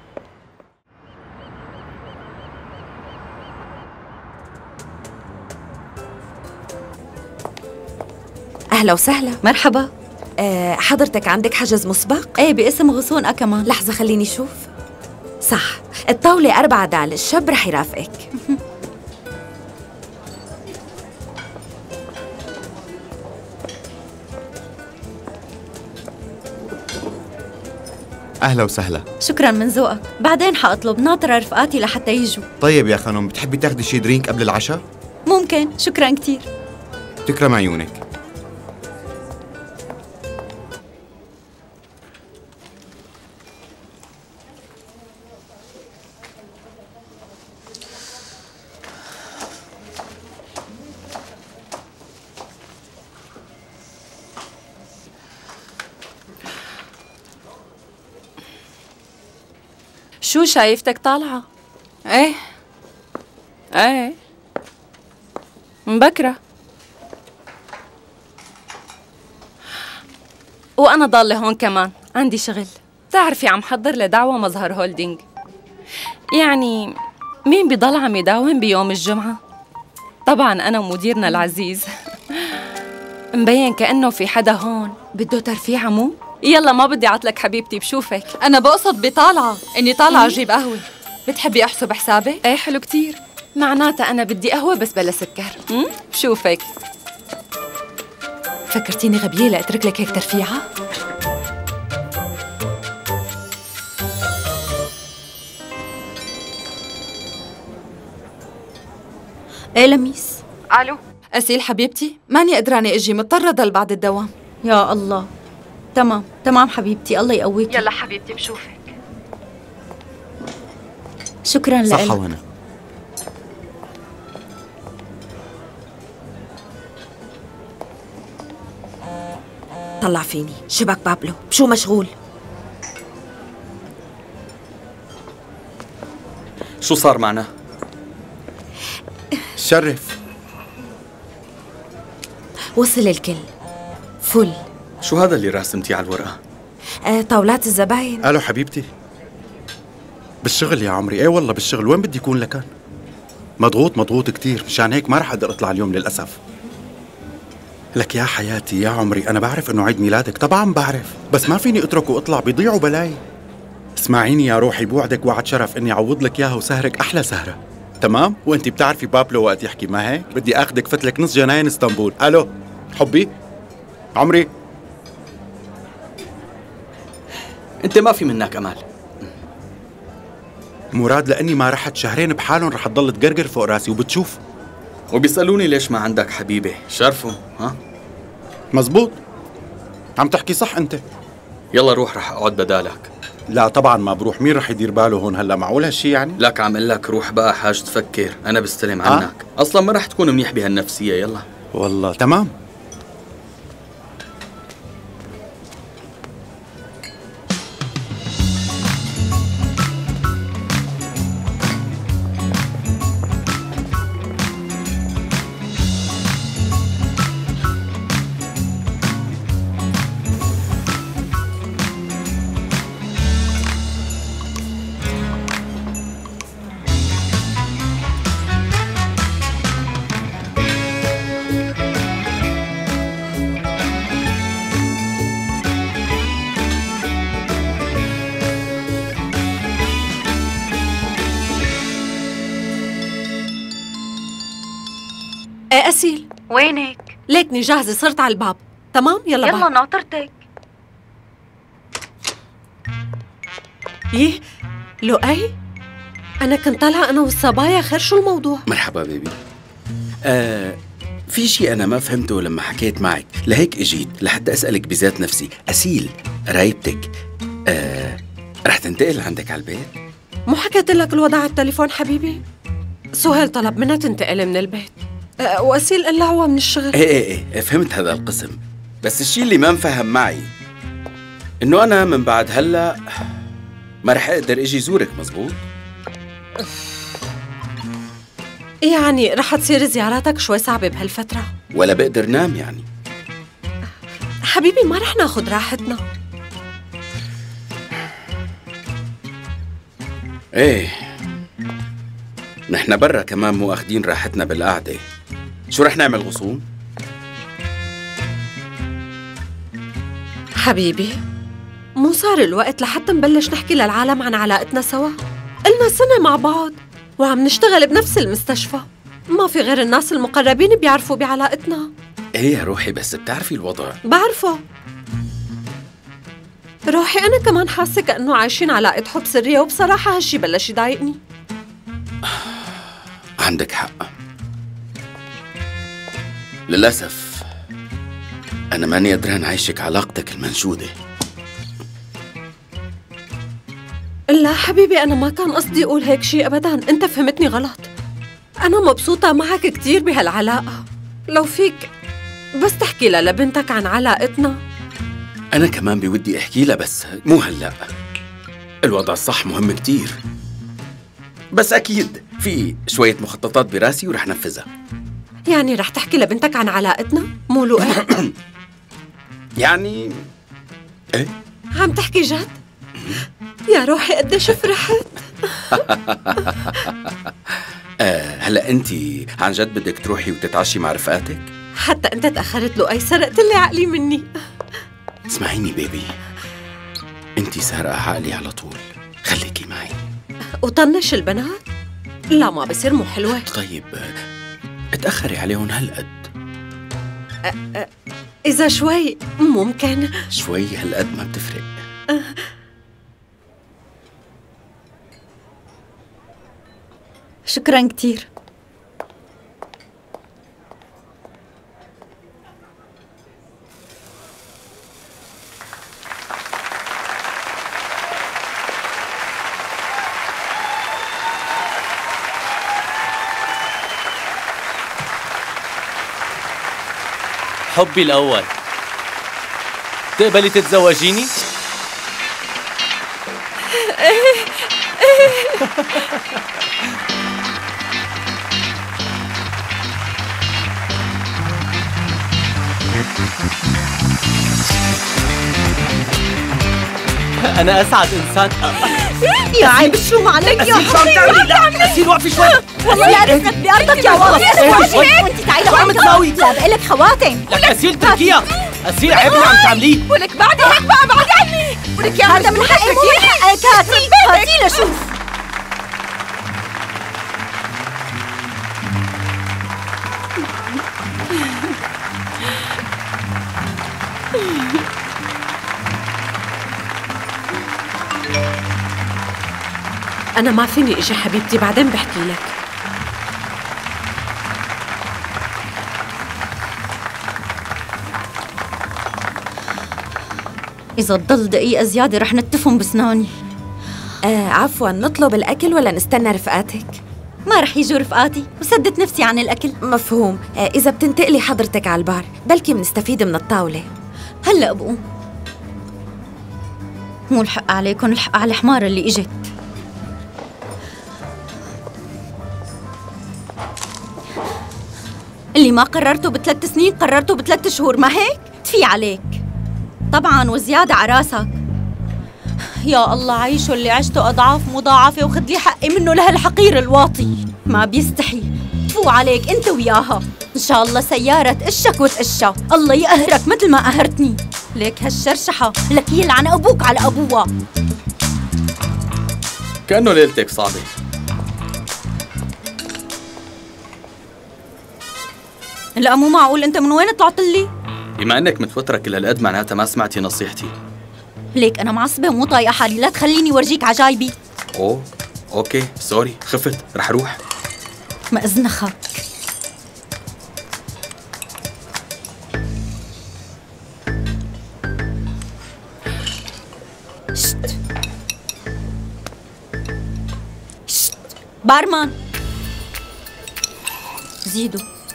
أهلا وسهلا. مرحبا. أه حضرتك عندك حجز مسبق؟ ايه باسم غصون كمان. لحظة خليني شوف. صح، الطاولة أربعة دال، الشاب رح يرافقك. أهلا وسهلا. شكرا من ذوقك، بعدين حأطلب، ناطرة رفقاتي لحتى يجوا. طيب يا خانم، بتحبي تاخدي شي درينك قبل العشاء؟ ممكن، شكرا كتير. تكرم عيونك. شو شايفتك طالعة؟ ايه ايه مبكرة، وأنا ضالة هون كمان، عندي شغل. بتعرفي عم حضر لدعوة مظهر هولدينج، يعني مين بيضل عم يداوم بيوم الجمعة؟ طبعا أنا ومديرنا العزيز. مبين كأنه في حدا هون بده ترفيع مو؟ يلا ما بدي عطلك حبيبتي، بشوفك. أنا بقصد بطالعة، إني طالعة أجيب قهوة. بتحبي أحسب حسابي؟ إيه حلو كتير، معناتها أنا بدي قهوة بس بلا سكر. امم بشوفك. فكرتيني غبية لأترك لك هيك ترفيعة؟ ايه لميس؟ الو أسيل حبيبتي، ماني قدرانة اجي، مضطرة ضل بعد الدوام. يا الله. تمام تمام حبيبتي، الله يقويك. يلا حبيبتي بشوفك. شكرا لك. صحة وهنا. طلع فيني، شبك بابلو، شو مشغول؟ شو صار معنا؟ شرف. وصل الكل فل. شو هذا اللي راسمتيه على الورقة؟ آه، طاولات الزباين. الو حبيبتي، بالشغل يا عمري. ايه والله بالشغل، وين بدي يكون لكان؟ مضغوط مضغوط كتير، مشان هيك ما رح اقدر اطلع اليوم للاسف. لك يا حياتي يا عمري، انا بعرف انه عيد ميلادك، طبعا بعرف، بس ما فيني اترك واطلع، بيضيعوا بلاي. اسمعيني يا روحي، بوعدك وعد شرف اني اعوض لك اياها وسهرك احلى سهره، تمام؟ وانت بتعرفي بابلو وقت يحكي، ما هيك؟ بدي اخدك فتلك نص جناين اسطنبول. الو حبي عمري، انت ما في منك امل. مراد لاني ما رحت شهرين بحالهم رح تضل تقرقر فوق راسي وبتشوف. وبيسالوني ليش ما عندك حبيبه، شرفوا ها؟ مزبوط، عم تحكي صح انت. يلا روح، رح اقعد بدالك. لا طبعا ما بروح، مين رح يدير باله هون هلا؟ معقول هالشي يعني؟ لك عم اقول لك روح بقى، حاج تفكر، انا بستلم عنك. آه؟ اصلا ما رح تكون منيح بهالنفسيه. يلا والله تمام. ايه أسيل، وينك؟ ليكني جاهزة، صرت على الباب. تمام يلا يلا بقى. ناطرتك. يه لؤي، أنا كنت طالعة أنا والصبايا، خير شو الموضوع؟ مرحبا بيبي. آه في شيء أنا ما فهمته لما حكيت معك، لهيك إجيت لحتى أسألك بذات نفسي. أسيل قرايبتك آه رح تنتقل عندك على البيت؟ مو حكيت لك الوضع على التليفون حبيبي؟ سهيل طلب منها تنتقل من البيت، أه وأسيل إلا هو من الشغل. ايه ايه ايه فهمت هذا القسم، بس الشيء اللي ما مفهم معي إنه أنا من بعد هلأ ما رح أقدر إجي زورك. مزبوط؟ يعني رح تصير زياراتك شوي صعبة بهالفترة، ولا بقدر نام يعني؟ حبيبي ما رح ناخد راحتنا. ايه نحن برا كمان مو اخدين راحتنا بالقعدة. شو رح نعمل غصون؟ حبيبي مو صار الوقت لحتى نبلش نحكي للعالم عن علاقتنا سوا؟ قلنا سنة مع بعض وعم نشتغل بنفس المستشفى، ما في غير الناس المقربين بيعرفوا بعلاقتنا. ايه يا روحي بس بتعرفي الوضع. بعرفه روحي، أنا كمان حاسة كأنه عايشين علاقة حب سرية، وبصراحة هالشي بلش يضايقني. عندك حق، للأسف أنا ماني قدران عايشك علاقتك المنشودة. لا حبيبي، أنا ما كان قصدي أقول هيك شي أبداً، أنت فهمتني غلط. أنا مبسوطة معك كتير بهالعلاقة، لو فيك بس تحكي لها لبنتك عن علاقتنا. أنا كمان بودي أحكي لها بس مو هلأ، الوضع الصح مهم كتير، بس أكيد في شوية مخططات براسي ورح نفذها. يعني رح تحكي لبنتك عن علاقتنا مو لؤي؟ يعني إيه؟ عم تحكي جد؟ يا روحي قديش فرحت. آه هلا أنت عن جد بدك تروحي وتتعشي مع رفقاتك؟ حتى أنت تأخرت لؤي، سرقت لي عقلي مني. اسمعيني بيبي، أنت سارقة عقلي على طول، خليكي معي. وطنش البنات؟ لا ما بصير، مو حلوة. طيب اتأخري عليهم هالقد. أه أه إذا شوي ممكن. شوي هالقد ما بتفرق. أه شكراً كتير. حبي الأول، تقبلي تتزوجيني؟ أنا أسعد إنسان. يا عيب شو معلك يا حبيبي؟ أسيل وقفي شوي. والله لا رفقت بأرضك يا والله. وانت تعالي شو عم تساوي؟ لا بقلك خواتم. لك أسيل تركيا. أسيل عيب اللي عم تعمليه. ولك بعدي هيك بقى بعدي عني. ولك يا هذا من حقي مو من حقك. هاتي هاتي لشوف. أنا ما فيني إجي حبيبتي، بعدين بحكي لك. إذا تضل دقيقة زيادة رح نتفهم بسناني. آه عفوا، نطلب الأكل ولا نستنى رفقاتك؟ ما رح يجوا رفقاتي وسدت نفسي عن الأكل. مفهوم. آه إذا بتنتقلي حضرتك على البار بلكي بنستفيد من الطاولة. هلأ بقوم. مو الحق عليكم، الحق على الحمار اللي إجت. اللي ما قررته بثلاث سنين قررته بثلاث شهور، ما هيك؟ تفي عليك طبعا وزيادة على راسك. يا الله عيشه اللي عشته أضعاف مضاعفة وخذ لي حقي منه لهالحقير الواطي. ما بيستحي. تفو عليك أنت وياها. إن شاء الله سيارة تقشك وتقشها، الله يقهرك مثل ما قهرتني. ليك هالشرشحة لك يلعن أبوك على أبوها. كأنه ليلتك صعبة. لا مو معقول، أنت من وين طلعت لي؟ بما انك متوترة كل هالقد معناتها ما سمعتي نصيحتي. ليك أنا معصبة ومو طايقة حالي، لا تخليني ورجيك عجايبي. اوه اوكي سوري، خفت، رح اروح. ما أزنخك. شت شت بارمان زيدوا.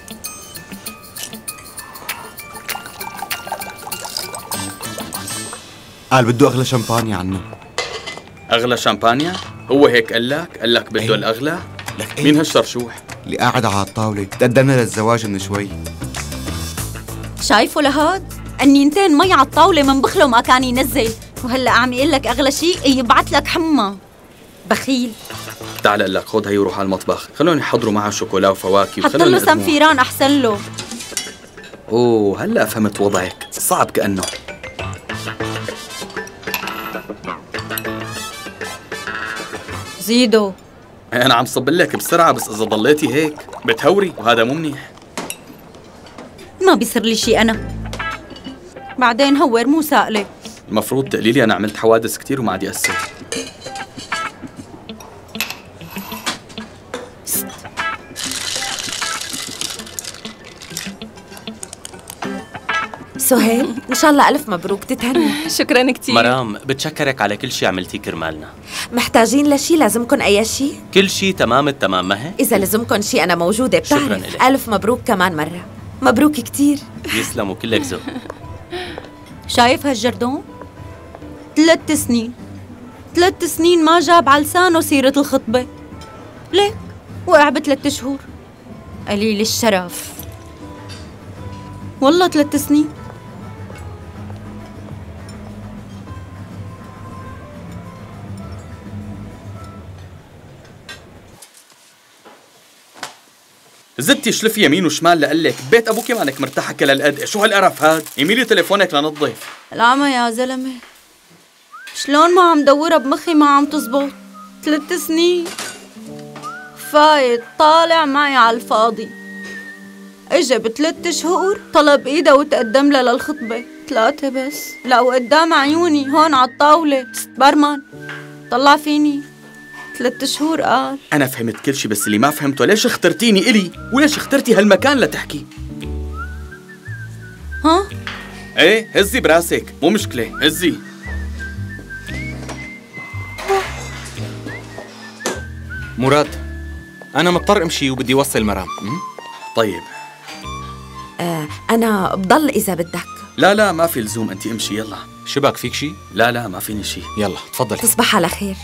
قال بده اغلى شامبانيا عنه. اغلى شامبانيا؟ هو هيك قال لك؟ قال لك بده ايه؟ الاغلى؟ لك ايه؟ مين هالشرشوح؟ اللي قاعد على الطاولة، تقدمنا للزواج من شوي. شايفه لهاد؟ النينتين مي على الطاولة من بخله ما كان ينزل، وهلا عم يقول لك اغلى شيء يبعث لك حمى. بخيل. تعال اقول لك، خذ هي وروح على المطبخ، خلوني يحضروا معها شوكولا وفواكه حط له سنفيران احسن له. اوه هلا فهمت وضعك، صعب كأنه. زيدو. انا عم صب لك بسرعه، بس اذا ضليتي هيك بتهوري وهذا مو منيح. ما بيصير لي شيء انا. بعدين هور مو سائله. المفروض تقولي لي انا عملت حوادث كثير وما عاد يأثر. سهيل ان شاء الله الف مبروك، تتهنى. شكرا كثير مرام، بتشكرك على كل شيء عملتيه كرمالنا. محتاجين لشي؟ لازمكن اي شيء؟ كل شيء تمام التمام، ما هيك؟ اذا لازمكن شيء انا موجوده، بتعرف. شكرا لك. الف مبروك كمان مره. مبروك كثير. يسلموا كلك ذوق. شايف هالجردون؟ ثلاث سنين ثلاث سنين ما جاب على لسانه سيرة الخطبة. ليك وقع بثلاث شهور. قليل الشرف والله. ثلاث سنين. زدتي شلف يمين وشمال لقلك بيت ابوكي مانك مرتاحه كل هالقد. شو هالقرف هاد؟ ايميلي تليفونك لنظف. العمى يا زلمه، شلون ما عم دورها بمخي ما عم تزبط. ثلاث سنين فايت طالع معي على الفاضي. اجا بثلاث شهور طلب ايدها وتقدم لها للخطبه. ثلاثه بس، لا وقدام عيوني هون على الطاوله. بارمان طلع فيني. ثلاث شهور قال. أنا فهمت كل شي، بس اللي ما فهمته ليش اخترتيني إلي؟ وليش اخترتي هالمكان لتحكي؟ ها؟ إيه هزي براسك، مو مشكلة، هزي. مراد، أنا مضطر أمشي وبدي أوصل مرام. طيب. آه أنا بضل إذا بدك. لا لا ما في لزوم، أنت امشي يلا. شبك فيك شي؟ لا لا ما فيني شي. يلا تفضل. تصبح على خير.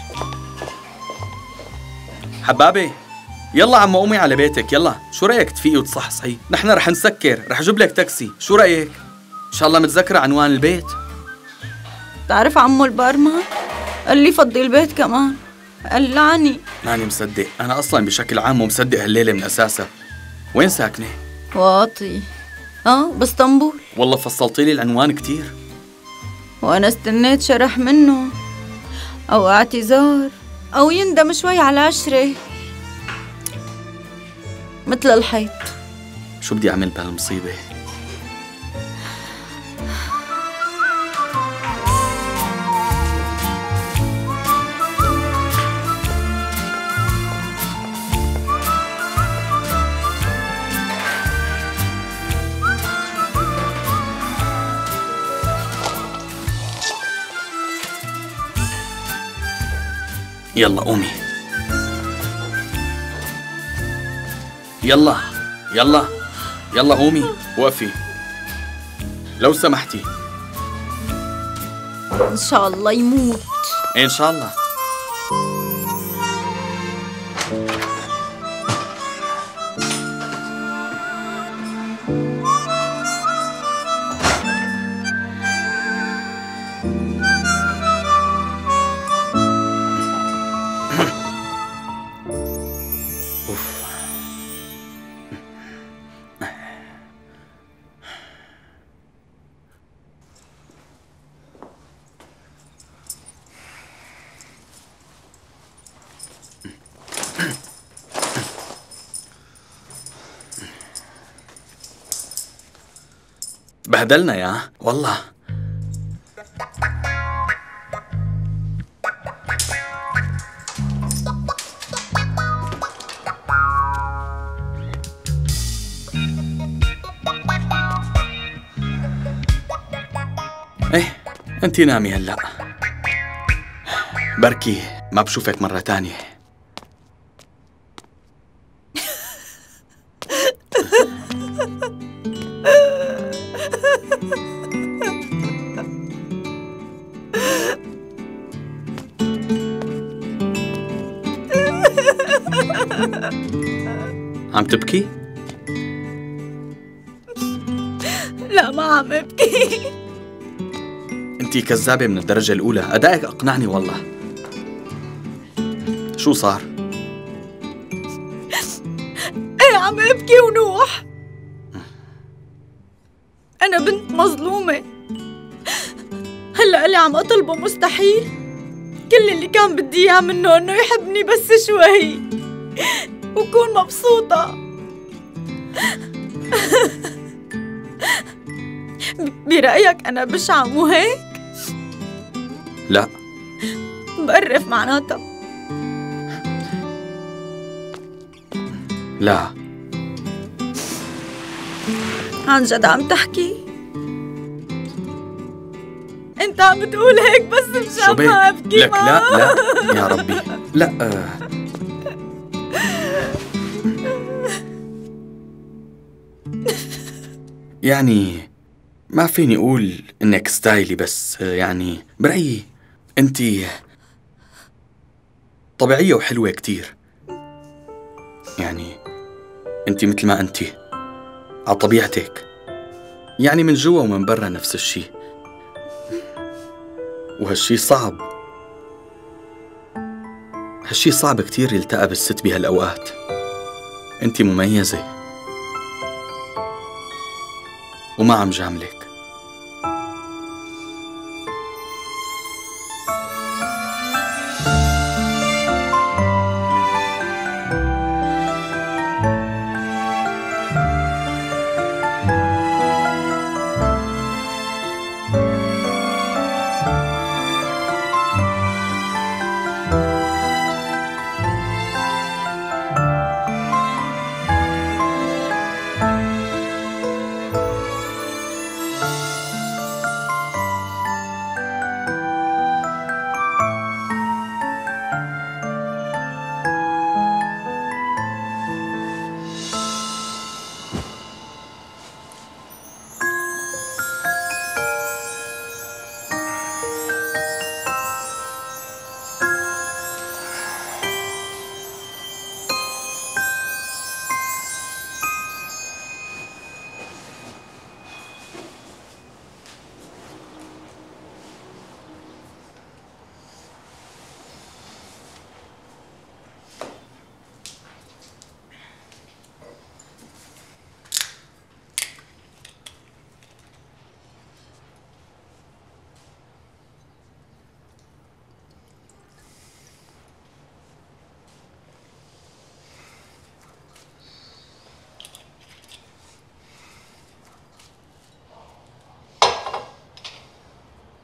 حبابي يلا عم قومي على بيتك، يلا. شو رأيك تفيقي وتصحصحي؟ نحن رح نسكر، رح اجيب لك تاكسي، شو رأيك؟ إن شاء الله متذكرة عنوان البيت. بتعرف عمو البارمان قال لي فضي البيت كمان، قلعني. ماني مصدق، أنا أصلاً بشكل عام مو مصدق هالليلة من أساسها. وين ساكنة؟ واطي. اه باسطنبول. والله فصلتي لي العنوان كتير. وانا استنيت شرح منه او اعتذار او يندم شوي على عشرة مثل الحيط. شو بدي اعمل بهالمصيبة؟ يلا قومي. يلا يلا يلا قومي وقفي لو سمحتي. ان شاء الله يموت. ان شاء الله. بهدلنا يا والله. ايه انتي نامي هلا، بركي ما بشوفك مرة تانية. عم تبكي؟ لا ما عم ابكي. انتي كذابة من الدرجة الأولى، أدائك أقنعني والله. شو صار؟ ايه عم ابكي ونوح. أنا بنت مظلومة، هلا اللي عم أطلبه مستحيل. كل اللي كان بدي إياه منه إنه يحبني بس شوي وكون مبسوطة. برأيك أنا بشعة مو هيك؟ لا بقرف معناتها. لا عن جد عم تحكي؟ انت عم بتقول هيك بس مشان ما ابكي؟ لك لا لا يا ربي لا. آه. يعني ما فيني اقول انك ستايلي، بس يعني برأيي انتي طبيعية وحلوة كتير. يعني انتي مثل ما انتي على طبيعتك، يعني من جوا ومن برا نفس الشي، وهالشي صعب. هالشي صعب كتير يلتقى بالست بهالأوقات. انتي مميزة وما عم جاملك.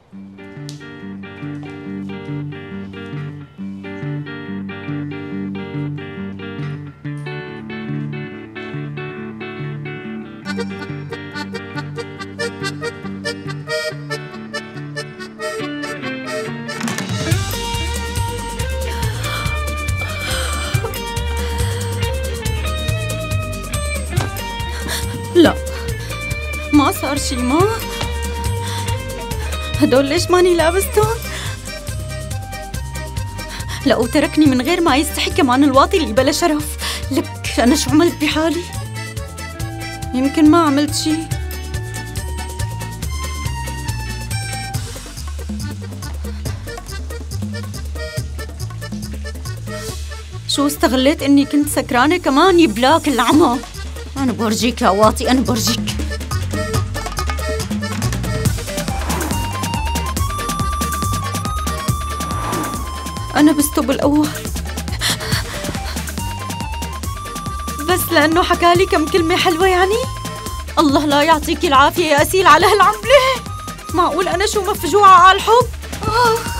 لا ما صار شي. ما هدول ليش ماني لابستهم؟ لا وتركني من غير ما يستحي كمان الواطي اللي بلا شرف. لك أنا شو عملت بحالي؟ يمكن ما عملت شي. شو استغليت إني كنت سكرانة كمان يبلاك العمى. أنا بورجيك يا واطي، أنا بورجيك. أنا بسته بالأول بس لأنه حكالي كم كلمة حلوة يعني. الله لا يعطيكي العافية يا أسيل على هالعملة. معقول أنا شو مفجوعة على الحب؟ آه.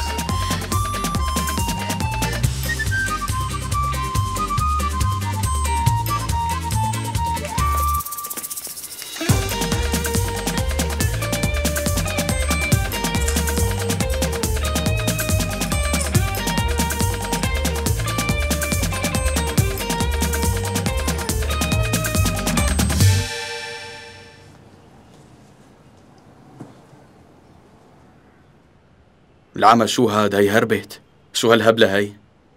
العمى شو هاد؟ هي هربت. شو هالهبلة هي؟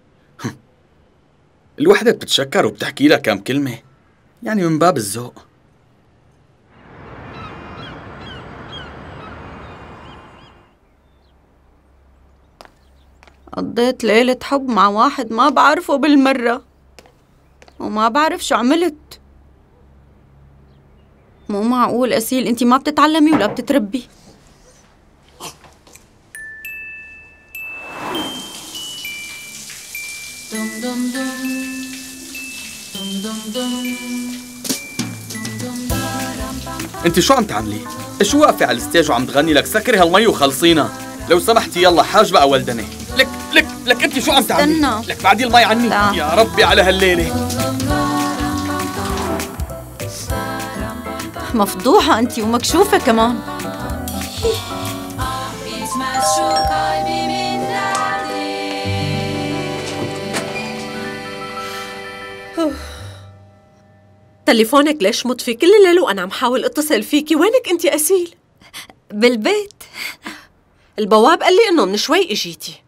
الوحدة بتتشكر وبتحكي لها كم كلمة، يعني من باب الذوق. قضيت ليلة حب مع واحد ما بعرفه بالمرة وما بعرف شو عملت. مو معقول أسيل، انتي ما بتتعلمي ولا بتتربي. انت شو عم تعملي؟ شو واقفة على الستيج وعم تغني؟ لك سكري هالمي وخلصينا لو سمحتي. يلا حاج بقى ولدني. لك لك لك انت شو عم تعملي؟ استنى. لك بعدي المي عني. لا. يا ربي على هالليلة. مفضوحة انتي ومكشوفة كمان. تليفونك ليش مطفي كل الليل وانا عم حاول اتصل فيكي؟ وينك انت أسيل؟ بالبيت. البواب قال لي انه من شوي اجيتي.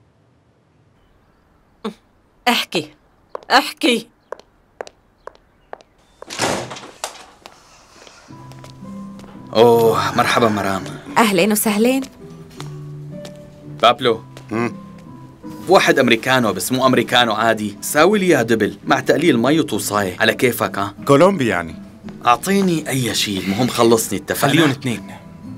احكي احكي. اوه مرحبا مرام. اهلين وسهلين. بابلو. واحد امريكانو بس مو امريكانو عادي، ساوي لي اياه دبل مع تقليل مي وطوصاية على كيفك. ها كولومبي يعني. اعطيني اي شيء، المهم خلصني. اتفقنا؟ خليهم اثنين.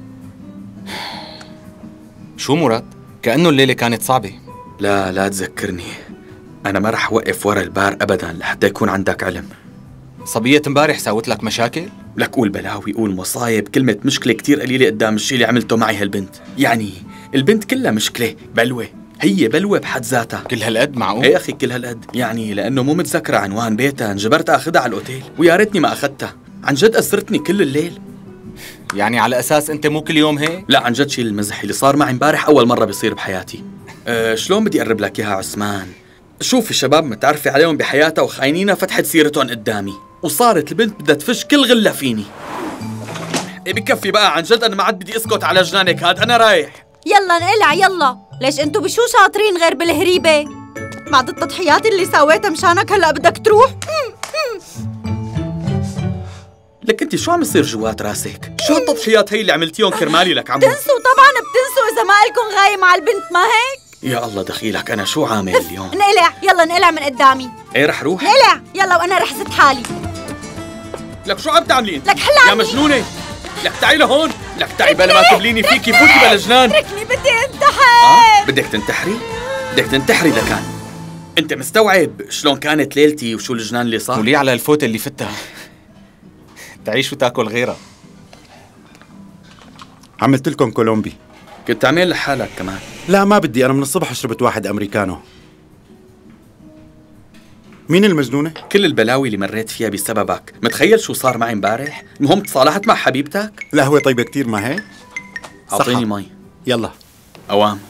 شو مراد؟ كأنه الليلة كانت صعبة. لا لا تذكرني، انا ما رح وقف ورا البار ابدا لحتى يكون عندك علم. صبية امبارح ساوت لك مشاكل؟ لك قول بلاوي، قول مصايب. كلمة مشكلة كتير قليلة قدام الشيء اللي عملته معي هالبنت. يعني البنت كلها مشكلة، بلوة. هي بلوة بحد ذاتها. كل هالقد معقول؟ ايه اخي كل هالقد، يعني لانه مو متذكرة عنوان بيتها انجبرت اخذها على الاوتيل، ويا ريتني ما اخذتها. عن جد اسرتني كل الليل. يعني على اساس انت مو كل يوم هيك؟ لا عن جد شيل المزح، اللي صار معي امبارح اول مرة بيصير بحياتي. أه شلون بدي اقرب لك اياها عثمان؟ شوف الشباب متعرفة عليهم بحياتها وخاينينها، فتحت سيرتهم قدامي وصارت البنت بدها تفش كل غلة فيني. إيه بكفي بقى عن جد، انا ما عاد بدي اسكت على جنانك هاد. انا رايح. يلا نقلع يلا. ليش انتو بشو شاطرين غير بالهريبة؟ بعد التضحيات اللي سويتها مشانك هلا بدك تروح؟ لك انت شو عم يصير جوات راسك؟ شو هالتضحيات هي اللي عملتيهم كرمالي لك عمو؟ بتنسوا طبعا، بتنسوا اذا ما الكم غاية مع البنت، ما هيك؟ يا الله دخيلك، انا شو عامل اليوم؟ نقلع يلا، نقلع من قدامي. ايه رح روح؟ نقلع يلا وانا رح زت حالي. لك شو عم تعملين؟ لك حل يا مجنونة. لك تعي لهون. لك تعي بلا ما تبليني فيكي، فوتي بلا جنان. اتركني بدي انتحر. آه؟ بدك تنتحري؟ بدك تنتحري لكان. انت مستوعب شلون كانت ليلتي وشو الجنان اللي صار؟ ولي على الفوتة اللي فتها. تعيش وتاكل غيرها. عملت لكم كولومبي. كنت تعمل لحالك كمان. لا ما بدي، أنا من الصبح شربت واحد أمريكانو. مين المجنونة؟ كل البلاوي اللي مريت فيها بسببك، متخيل شو صار معي امبارح؟ المهم تصالحت مع حبيبتك؟ القهوة طيبة كتير ما هيك؟ أعطيني مي. يلا. أوام.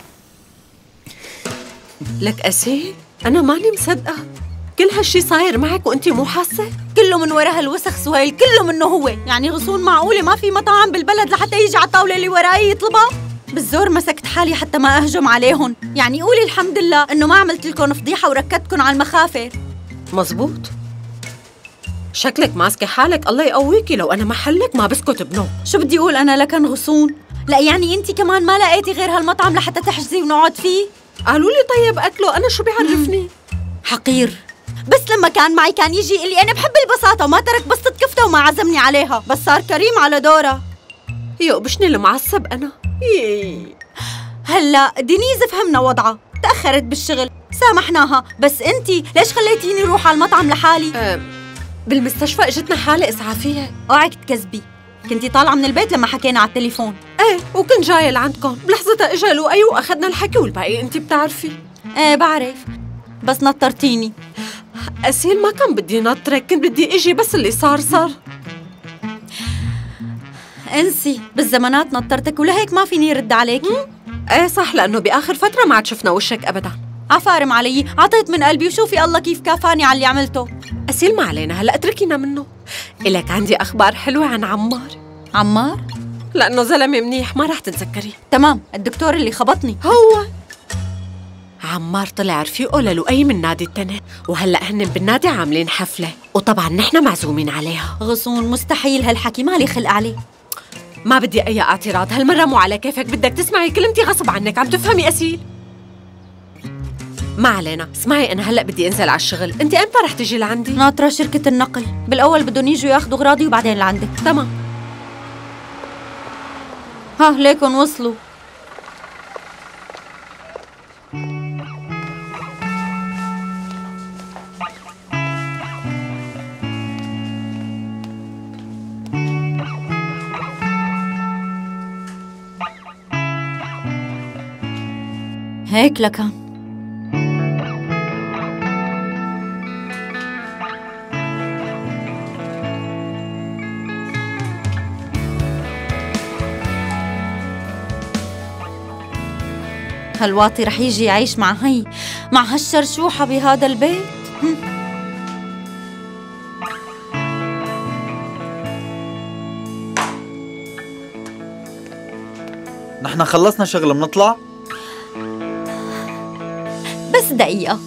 لك أسيل، أنا ماني مصدقة. كل هالشي صاير معك وأنتي مو حاسة؟ كله من ورا هالوسخ سهيل، كله منه هو. يعني غصون معقولة ما في مطعم بالبلد لحتى يجي على الطاولة اللي وراي يطلبها؟ بالزور مسكت حالي حتى ما أهجم عليهم. يعني قولي الحمد لله إنه ما عملت لكم فضيحة وركدتكم على المخافر. مزبوط. شكلك ماسكة حالك، الله يقويكي. لو أنا محلك ما بسكت بنوم. شو بدي أقول أنا لكن غصون؟ لا يعني أنتي كمان ما لقيتي غير هالمطعم لحتى تحجزي ونقعد فيه؟ قالوا لي طيب أكله، أنا شو بيعرفني؟ حقير. بس لما كان معي كان يجي يقول لي أنا بحب البساطة وما ترك بسطة كفتة وما عزمني عليها، بس صار كريم على دورة. يقبشني المعصب أنا. يي. هلا دينيز فهمنا وضعها، تأخرت بالشغل سامحناها، بس انتي ليش خليتيني روح على المطعم لحالي؟ أه بالمستشفى اجتنا حالة إسعافية. اوعك تكذبي، كنتي طالعة من البيت لما حكينا على التليفون. ايه وكنت جاية لعندكم، بلحظتها اجا لؤي واخذنا الحكي والباقي انتي بتعرفي. ايه بعرف، بس نطرتيني. أسيل ما كان بدي نطرك، كنت بدي اجي بس اللي صار صار. انسي، بالزمانات نطرتك ولهيك ما فيني رد عليكي. ايه صح، لأنه بآخر فترة ما عاد شفنا وشك أبدا. عفارم علي، عطيت من قلبي وشوفي الله كيف كافاني على اللي عملته. أسيل ما علينا، هلا اتركينا منه. إلك عندي أخبار حلوة عن عمار. عمار؟ لأنه زلمة منيح ما راح تتذكريه. تمام، الدكتور اللي خبطني هو. عمار طلع رفيقه للؤي من نادي التنين، وهلا هن بالنادي عاملين حفلة، وطبعا نحن معزومين عليها. غصون مستحيل هالحكي، مالي خلق عليه. ما بدي أي اعتراض، هالمرة مو على كيفك، بدك تسمعي كلمتي غصب عنك، عم تفهمي أسيل؟ ما علينا، اسمعي أنا هلأ بدي أنزل على الشغل، أنت إمتى رح تجي لعندي؟ ناطرة شركة النقل، بالأول بدهم يجوا ياخذوا أغراضي وبعدين لعندك. تمام. ها ليكن وصلوا. هيك لكان. هالواطي رح يجي يعيش مع هي مع هالشرشوحة بهذا البيت. نحن خلصنا شغل، منطلع؟ بس دقيقة.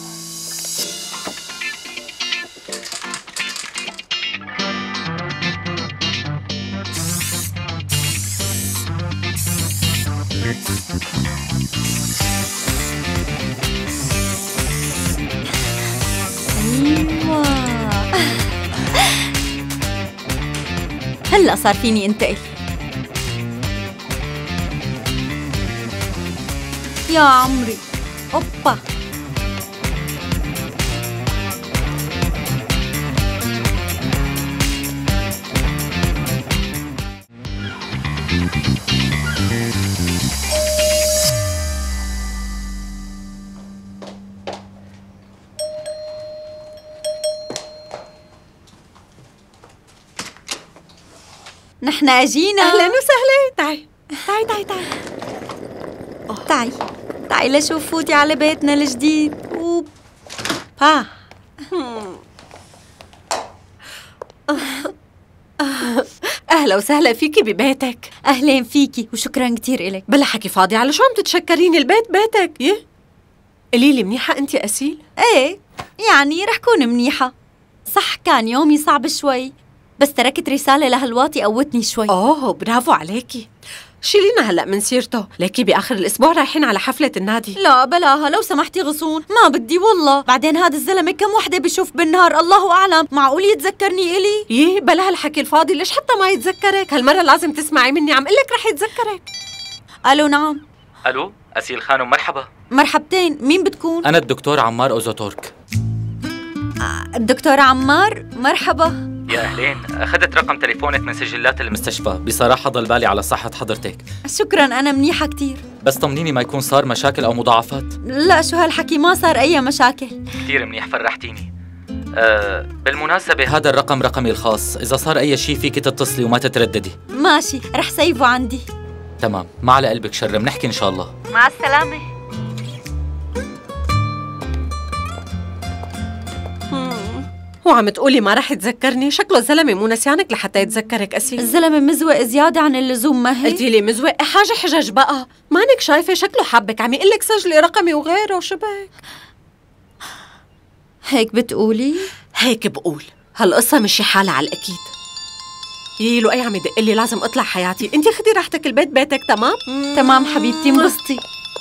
أيوة. هلأ صار فيني انتقل. يا عمري اوبا. نحن اجينا. اهلا وسهلا. تعي تعي تعي تعي تعي تعي لشوف فوتي على بيتنا الجديد. اوب با. اهلا وسهلا فيكي ببيتك. اهلين فيكي وشكرا كثير إلك. بلا حكي فاضي، على شو عم تتشكريني؟ البيت بيتك. يه قولي لي، منيحة انت يا أسيل؟ ايه يعني رح كون منيحة. صح كان يومي صعب شوي، بس تركت رسالة لهالواطي قوتني شوي. اوه برافو عليكي. شيلينا هلا من سيرته، ليكي باخر الاسبوع رايحين على حفله النادي. لا بلاها لو سمحتي غصون، ما بدي والله. بعدين هذا الزلمه كم وحده بشوف بالنهار، الله اعلم معقول يتذكرني الي؟ يي بلا هالحكي الفاضي، ليش حتى ما يتذكرك؟ هالمره لازم تسمعي مني، عم قلك رح يتذكرك. الو نعم. الو أسيل خانم، مرحبا. مرحبتين، مين بتكون؟ انا الدكتور عمار اوزوتورك. الدكتور عمار، مرحبا. يا أهلين، أخذت رقم تليفونك من سجلات المستشفى. بصراحة ضل بالي على صحة حضرتك. شكراً، أنا منيحة كتير. بس طمنيني ما يكون صار مشاكل أو مضاعفات. لا، شو هالحكي، ما صار أي مشاكل. كتير منيح، فرحتيني. أه بالمناسبة هذا الرقم رقمي الخاص، إذا صار أي شيء فيك تتصلي وما تترددي. ماشي، رح سيفه عندي. تمام، ما على قلبك شر، بنحكي إن شاء الله. مع السلامة. هو عم تقولي ما رح يتذكرني؟ شكله الزلمة مو نسيانك لحتى يتذكرك أسيل. الزلمة مزوق زيادة عن اللزوم، ما هيك؟ قلتي لي مزوق؟ حاجة حجج بقى، مانك شايفة شكله حبك عم يقلك سجلي رقمي وغيره، شبك؟ هيك بتقولي؟ هيك بقول، هالقصة مشي حالها على الأكيد. يي أي عم يدق لي لازم أطلع حياتي، أنت خدي راحتك، البيت بيتك. تمام؟ تمام حبيبتي، انبسطي.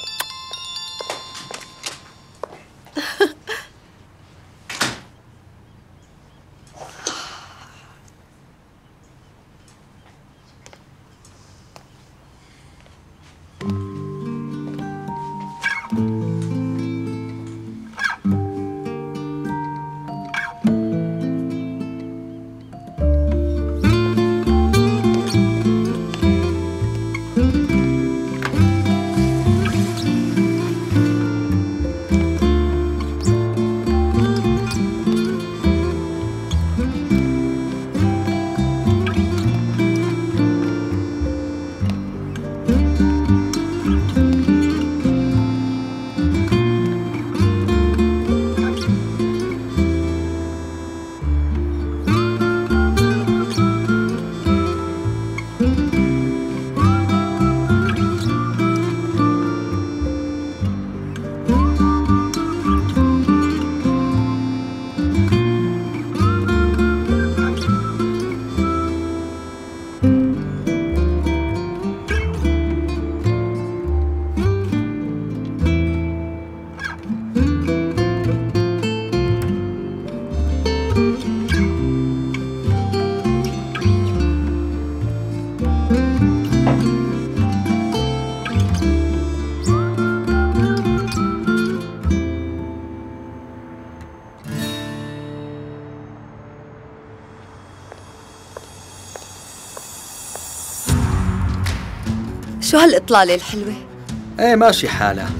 شو هالإطلالة الحلوة؟ ايه ماشي حالها.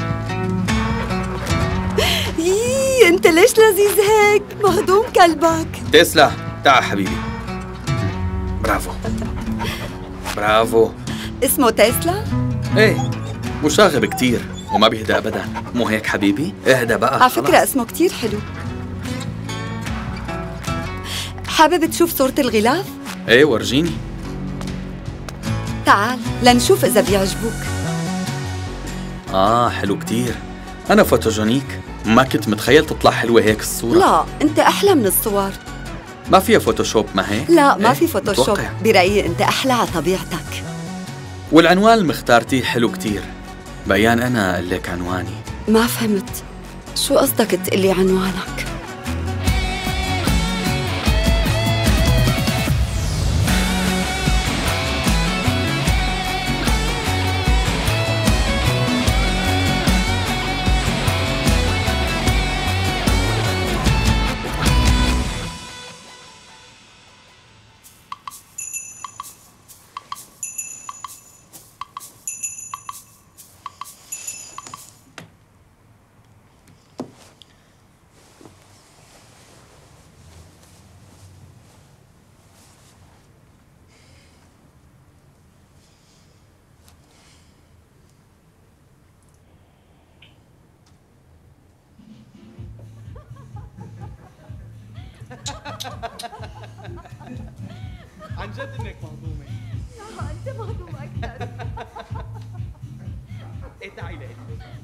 يي انت ليش لذيذ هيك؟ مهضوم كلبك. تسلا، تعا حبيبي. برافو برافو. اسمه تسلا؟ ايه، مشاغب كتير وما بيهدى ابدا، مو هيك حبيبي؟ اهدى بقى. على فكرة اسمه كتير حلو. حابب تشوف صورة الغلاف؟ ايه ورجيني. تعال لنشوف إذا بيعجبوك. آه حلو كتير، أنا فوتوجينيك، ما كنت متخيل تطلع حلوة هيك الصورة. لا أنت أحلى من الصور. ما فيها فوتوشوب ما هيك؟ لا ما إيه؟ في فوتوشوب، متوقع. برأيي أنت أحلى على طبيعتك. والعنوان اللي مختارتيه حلو كتير، بيان أنا أقول لك عنواني. ما فهمت، شو قصدك تقلي عنوانك؟ عن جد انك مهضومه. لا انت مهضوم اكثر. ايه تعي لهيك.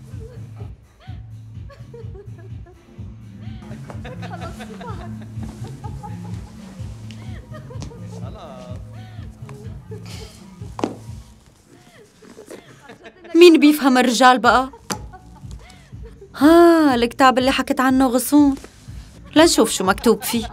خلص مين بيفهم الرجال بقى؟ ها الكتاب اللي حكت عنه غصون، لنشوف شو مكتوب فيه.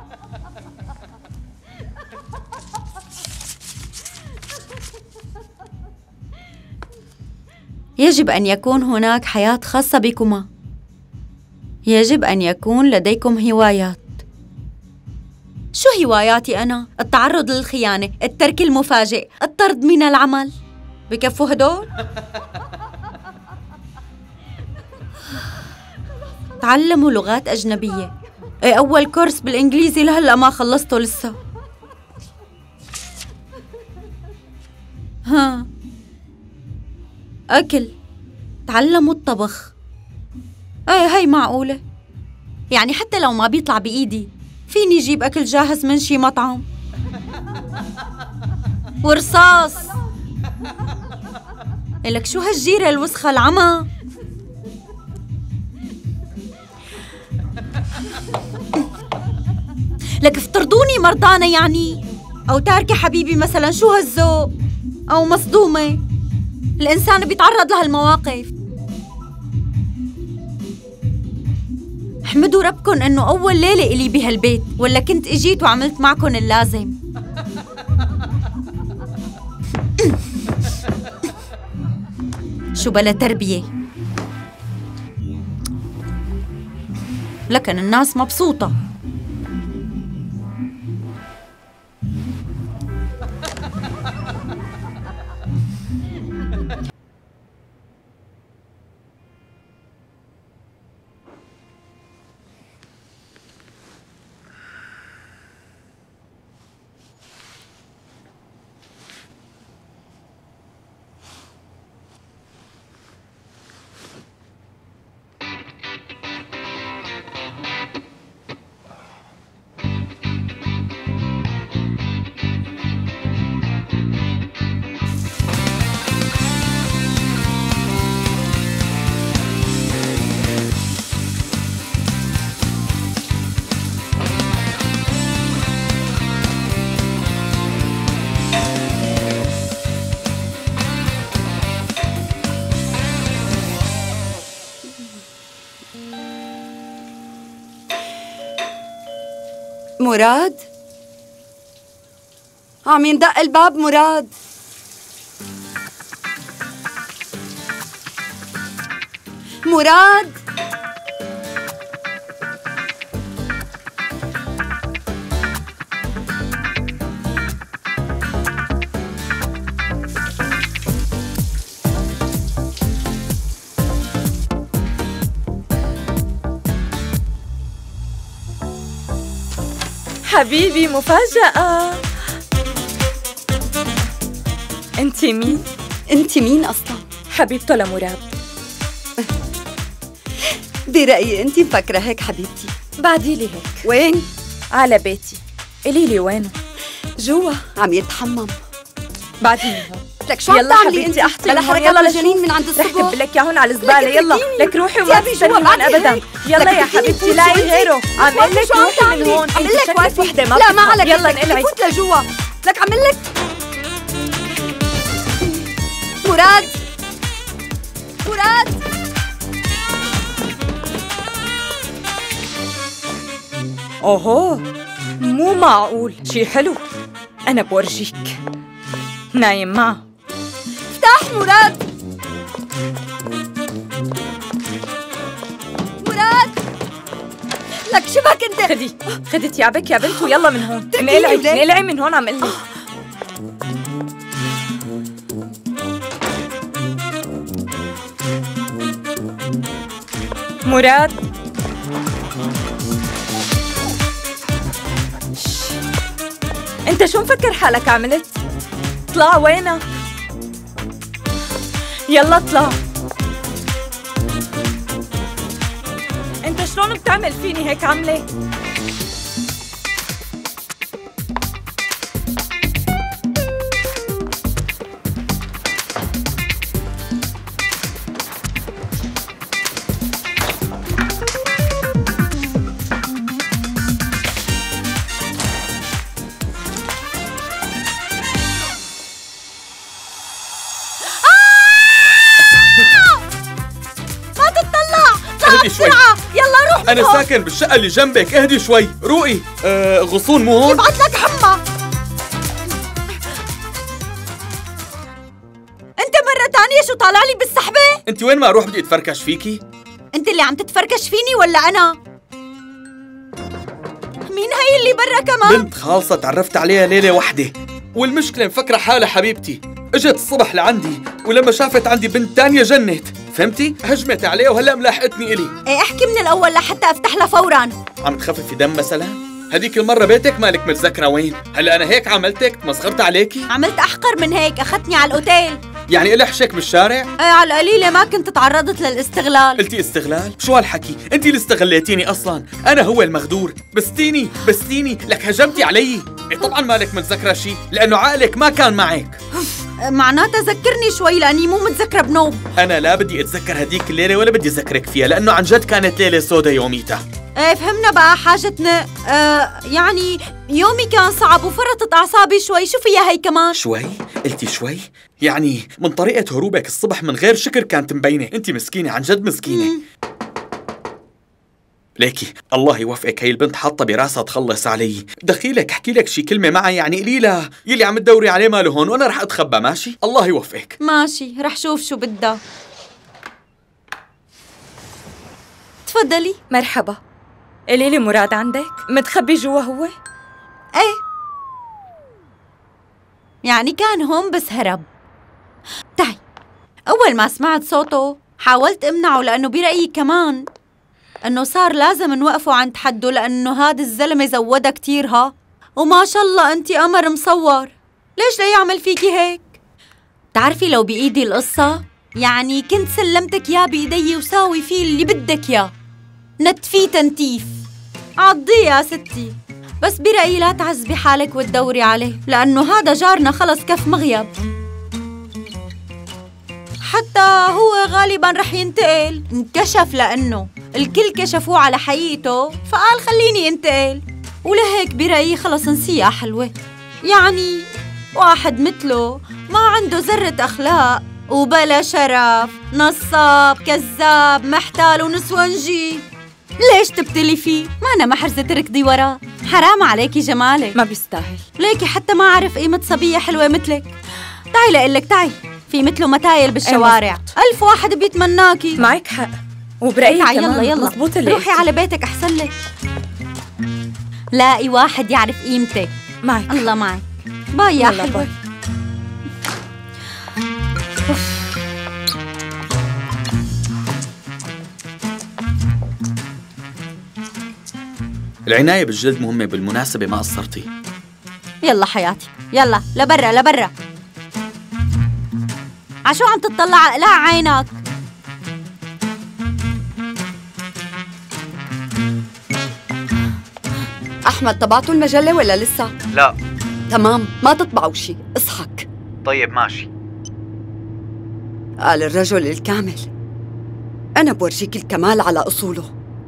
يجب أن يكون هناك حياة خاصة بكما. يجب أن يكون لديكم هوايات. شو هواياتي أنا؟ التعرض للخيانة، الترك المفاجئ، الطرد من العمل. بكفوا هدول؟ تعلموا لغات أجنبية. ايه أول كورس بالإنجليزي لهلأ ما خلصته لسه. ها أكل. تعلموا الطبخ. ايه هي معقولة. يعني حتى لو ما بيطلع بإيدي فيني جيب أكل جاهز من شي مطعم. ورصاص. إلك شو هالجيرة الوسخة العمى؟ لك افترضوني مرضانة يعني، أو تاركة حبيبي مثلا، شو هالذوق؟ أو مصدومة. الإنسان بيتعرض لهالمواقف. احمدوا ربكن إنه أول ليلة إلي بهالبيت، ولا كنت إجيت وعملت معكن اللازم. شو بلا تربية. لكن الناس مبسوطة. مراد؟ عم يندق الباب مراد. مراد؟ حبيبي مفاجأة. انتي مين؟ انتي مين أصلا؟ حبيبته لمراد. برأيي انتي مفكرة هيك حبيبتي. بعديلي هيك. وين؟ على بيتي. قليلي وينه؟ جوا عم يتحمم. بعديني هون. لك شو عم تعملي انت؟ بلا حركات مجانين من عند الصبح. رح كب لك اياهم على الزباله. يلا لك روحي وما تستني هون ابدا. يلا يا حبيبتي لاقي غيره. عم اقول لك روحي من هون. عم اقول لك واقفه وحده ما لا ما عليك. يلا انقلعي. فوت لجوا. لك عم اقول لك مراد. مراد اوهو مو معقول. شي حلو. انا بورجيك. نايم معه. افتح مراد. مراد لك شبك انت. خدي خدي ثيابك يا بنت ويلا من هون. انقلعي انقلعي من هون. عم قلك مراد. انت شو مفكر حالك عملت؟ اطلع. وينك؟ يلا اطلع. انت شلون بتعمل فيني هيك عملة؟ اهدي شوي. يلا روح. أنا ساكن بالشقة اللي جنبك. اهدي شوي. روقي. آه غصون مو هون. يبعت لك حمى. أنت مرة تانية شو طالع لي بالسحبة؟ أنت وين ما أروح بدي أتفركش فيكي؟ أنت اللي عم تتفركش فيني ولا أنا؟ مين هي اللي برا كمان؟ بنت خالصة تعرفت عليها ليلة واحدة، والمشكلة مفكرة حالها حبيبتي. اجت الصبح لعندي ولما شافت عندي بنت تانية جنت، فهمتي؟ هجمت عليها وهلا ملاحقتني إلي. ايه احكي من الأول لحتى أفتح لها فوراً. عم تخففي دم مثلا؟ هديك المرة بيتك مالك متذكرة وين؟ هلا أنا هيك عملتك؟ تمسخرت عليكي؟ عملت أحقر من هيك، أخذتني على الأوتيل. يعني إلي حشك بالشارع؟ ايه على القليلة ما كنت تعرضت للاستغلال. قلتي استغلال؟ شو هالحكي؟ أنت اللي استغليتيني أصلاً، أنا هو المغدور، بستيني بستيني لك هجمتي علي. إيه طبعاً مالك متذكرة شي، لأنه عقلك ما كان معك. معناتها ذكرني شوي لأني مو متذكرة بنوب. أنا لا بدي أتذكر هديك الليلة ولا بدي أذكرك فيها، لأنه عن جد كانت ليلة سودا يوميتها. ايه فهمنا بقى حاجتنا. آه يعني يومي كان صعب وفرطت أعصابي شوي. شو فيها هي كمان؟ شوي؟ قلتي شوي؟ يعني من طريقة هروبك الصبح من غير شكر كانت مبينة. أنت مسكينة، عن جد مسكينة. مم. ليكي الله يوفقك، هي البنت حاطة براسها تخلص علي. دخيلك احكي لك شي كلمة معي، يعني قلي لها يلي عم تدوري عليه ماله هون، وأنا رح أتخبى. ماشي؟ الله يوفقك. ماشي، رح شوف شو بدها. تفضلي. مرحبا. قولي لي مراد عندك؟ متخبي جوا هو؟ ايه يعني كان هون بس هرب. تعي. أول ما سمعت صوته حاولت أمنعه، لأنه برأيي كمان أنه صار لازم نوقفه عند حده، لأنه هاد الزلمة زودها كتير. ها وما شاء الله أنتي قمر مصور، ليش لا يعمل فيكي هيك؟ تعرفي لو بإيدي القصة يعني كنت سلمتك يا بإيدي وساوي فيه اللي بدك يا نتفيه تنتيف. عضيه يا ستي، بس برأيي لا تعذبي حالك وتدوري عليه، لأنه هذا جارنا خلص كف مغيب. حتى هو غالباً رح ينتقل، انكشف لأنه الكل كشفوه على حقيقته، فقال خليني انتقل. ولهيك برأيي خلص نسيه حلوة. يعني واحد مثله ما عنده ذرة أخلاق وبلا شرف، نصاب كذاب محتال ونسونجي. ليش تبتلي فيه؟ ما أنا محرزة تركضي وراه، حرام عليكي جمالك، ما بيستاهل. ليكي حتى ما عرف قيمة صبية حلوة مثلك. تعي لقلك تعي، في مثله متايل بالشوارع، ألف واحد بيتمناكي. معك حق، وبرأيي كمان يلا يلا مزبوط اللي روحي على بيتك أحسن لك. لاقي واحد يعرف قيمتك. معك الله معك. باي يا حلوة. العناية بالجلد مهمة، بالمناسبة ما قصرتي. يلا حياتي يلا لبرا لبرا. عشو عم تطلع؟ اقلع عينك. أحمد طبعتوا المجلة ولا لسه؟ لا. تمام، ما تطبعوا شي، اصحك. طيب ماشي. قال الرجل الكامل. أنا بورجيك الكمال على أصوله.